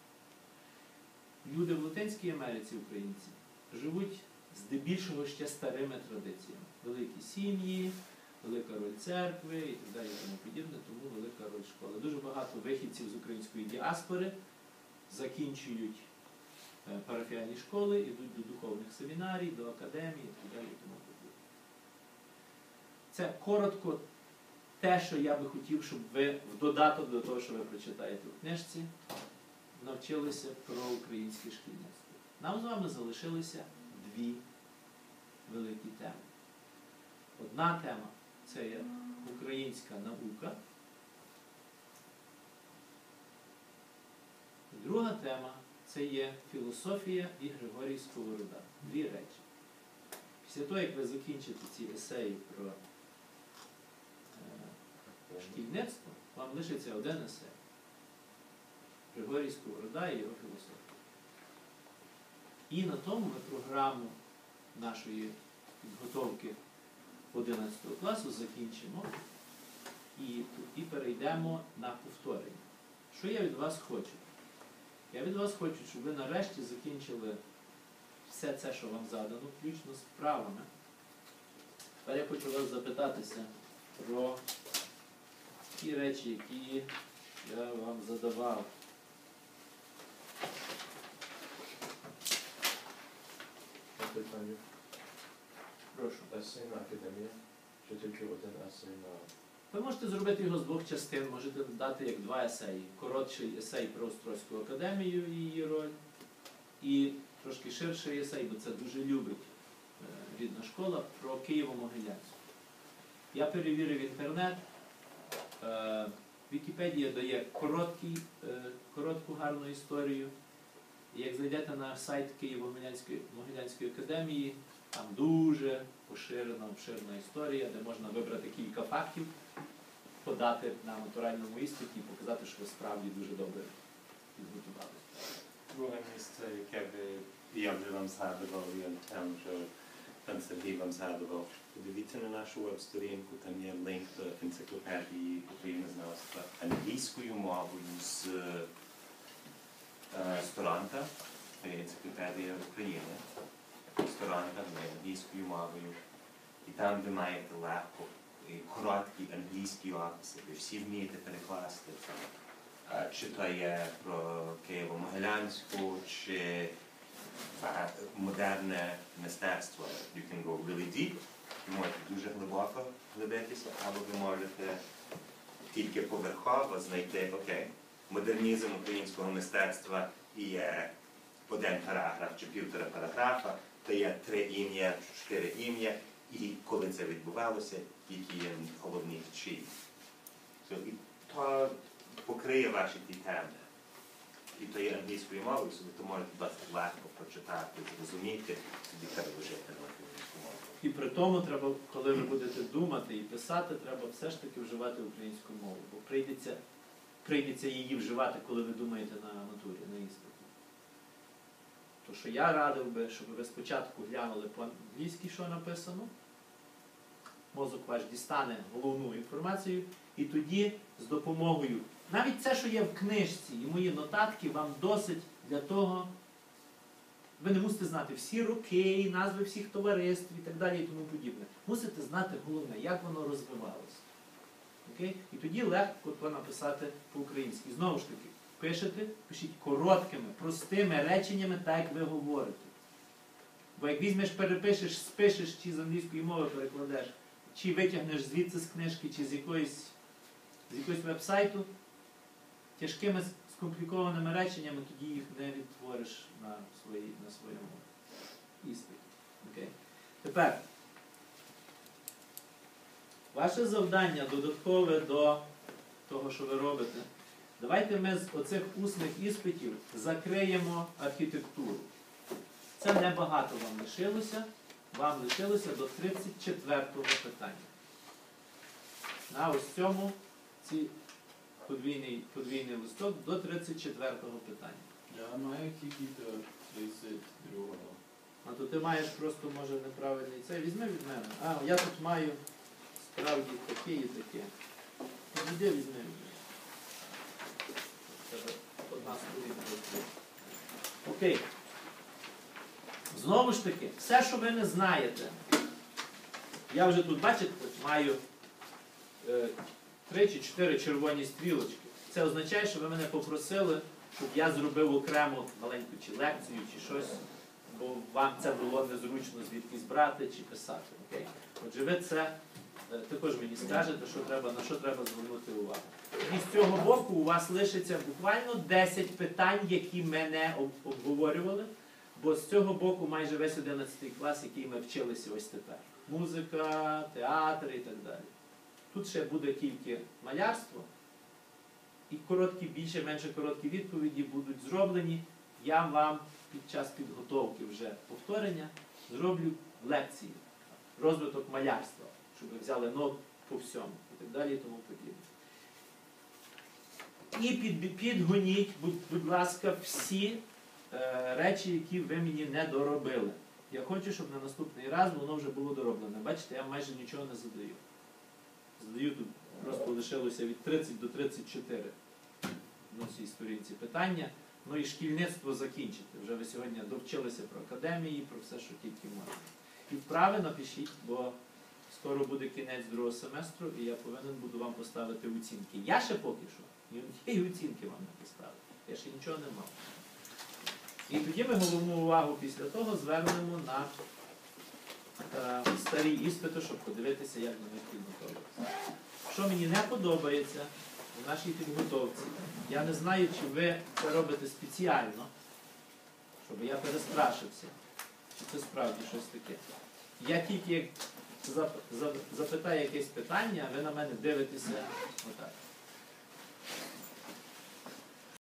Люди в Латинській Америці, українці, живуть здебільшого ще старими традиціями. Великі сім'ї, велика роль церкви і так далі, тому подібне, тому велика роль школи. Дуже багато вихідців з української діаспори закінчують парафіальні школи, йдуть до духовних семінарій, до академії і так далі, тому подібне. Це коротко те, що я би хотів, щоб ви в додаток до того, що ви прочитаєте у книжці, навчилися про українське шкільництво. Нам з вами залишилися дві великі теми. Одна тема – це є українська наука. Друга тема – це є філософія і Григорій Сковорода. Дві речі. Після того, як ви закінчите ці есеї про е, шкільництво, вам лишиться один есей. Григорій Сковорода і його філософія. І на тому ми програму нашої підготовки одинадцятого класу закінчимо і, і перейдемо на повторення. Що я від вас хочу? Я від вас хочу, щоб ви нарешті закінчили все це, що вам задано, включно з вправами. Тепер я хочу вас запитатися про ті речі, які я вам задавав. Питання. Прошу. Есей на академії, чи тільки один есей на... Ви можете зробити його з двох частин, можете дати як два есеї. Коротший есей про Острозьку академію і її роль, і трошки ширший есей, бо це дуже любить е, рідна школа, про Києво-Могилянську. Я перевірив інтернет, е, Вікіпедія дає короткий, е, коротку гарну історію. І як зайдете на сайт Києво-Могилянської Могилянської академії, там дуже поширена, обширна історія, де можна вибрати кілька фактів, подати на натуральному іспиті і показати, що ви справді дуже добре підготувалися. Друге місце, яке би я вже вам згадував, я там вже пан Сергій вам згадував. Подивіться на нашу веб-сторінку, там є линк до енциклопедії українознавства англійською мовою з Сторанка, енциклопедія України, Сторанка англійською мовою. І там ви маєте легко і короткі англійські описи, ви всі вмієте перекласти. Чи то є про Києво-Могилянську, чи фа- модерне мистецтво. You can go really deep, ви можете дуже глибоко глибитися, або ви можете тільки поверхово знайти, окей, модернізм українського мистецтва і є один параграф чи півтора параграфа, то є три ім'я, чотири ім'я, і коли це відбувалося, які є головні вчені. So, і то покриє ваші ті теми. І то є англійською мовою, собі то можете досить легко прочитати, зрозуміти, тоді переложити на українську мову. І при тому треба, коли ви будете думати і писати, треба все ж таки вживати українську мову, бо прийдеться, прийдеться її вживати, коли ви думаєте на матурі, на іспиті. То, що я радив би, щоб ви спочатку глянули по-англійськи, що написано, мозок ваш дістане головну інформацію, і тоді з допомогою, навіть це, що є в книжці, і мої нотатки, вам досить для того, ви не мусите знати всі роки, назви всіх товариств і так далі і тому подібне. Мусите знати головне, як воно розвивалося. Окей? І тоді легко то написати по-українськи. Знову ж таки, пишете, пишіть короткими, простими реченнями, так як ви говорите. Бо як візьмеш, перепишеш, спишеш, чи з англійської мови перекладеш, чи витягнеш звідси з книжки, чи з якоїсь, з якогось веб-сайту, тяжкими, скомплікованими реченнями, тоді їх не відтвориш на, свої, на своєму іспиті. Окей? Тепер, ваше завдання додаткове до того, що ви робите. Давайте ми з оцих усних іспитів закриємо архітектуру. Це небагато вам лишилося. Вам лишилося до тридцять четвертого питання. На ось цьому ці подвійний, подвійний листок до тридцять четвертого питання. Я маю тільки до тридцять другого. А то ти маєш просто, може, неправильний цей. Візьми від мене. А, я тут маю справді таке і таке. Іди візьми від мене. Це одна сторінка. Окей. Знову ж таки, все, що ви не знаєте. Я вже тут, бачите, маю е, три чи чотири червоні стрілочки. Це означає, що ви мене попросили, щоб я зробив окрему маленьку чи лекцію, чи щось, бо вам це було незручно звідкись брати чи писати. Окей? Отже, ви це е, також мені скажете, що треба, на що треба звернути увагу. І з цього боку у вас лишиться буквально десять питань, які ми не об- обговорювали. Бо з цього боку майже весь одинадцятий клас, який ми вчилися ось тепер. Музика, театр і так далі. Тут ще буде тільки малярство. І короткі, більше-менше короткі відповіді будуть зроблені. Я вам під час підготовки вже повторення зроблю лекції. Розвиток малярства. Щоб ви взяли нот по всьому. І так далі і тому подібне. І під, підгоніть, будь, будь ласка, всі речі, які ви мені не доробили. Я хочу, щоб на наступний раз воно вже було дороблене. Бачите, я майже нічого не задаю. Задаю тут, просто лишилося від тридцять до тридцять чотири на цій сторінці питання. Ну і шкільництво закінчити. Вже ви сьогодні довчилися про академії, про все, що тільки можна. І вправи напишіть, бо скоро буде кінець другого семестру, і я повинен буду вам поставити оцінки. Я ще поки що ні однієї оцінки вам не поставив. Я ще нічого не мав. І тоді ми головну увагу після того звернемо на е, старі іспити, щоб подивитися, як на них підготовитися. Що мені не подобається в нашій підготовці, я не знаю, чи ви це робите спеціально, щоб я перестрашився, чи це справді щось таке. Я тільки як зап- зап- запитаю якесь питання, ви на мене дивитеся отак.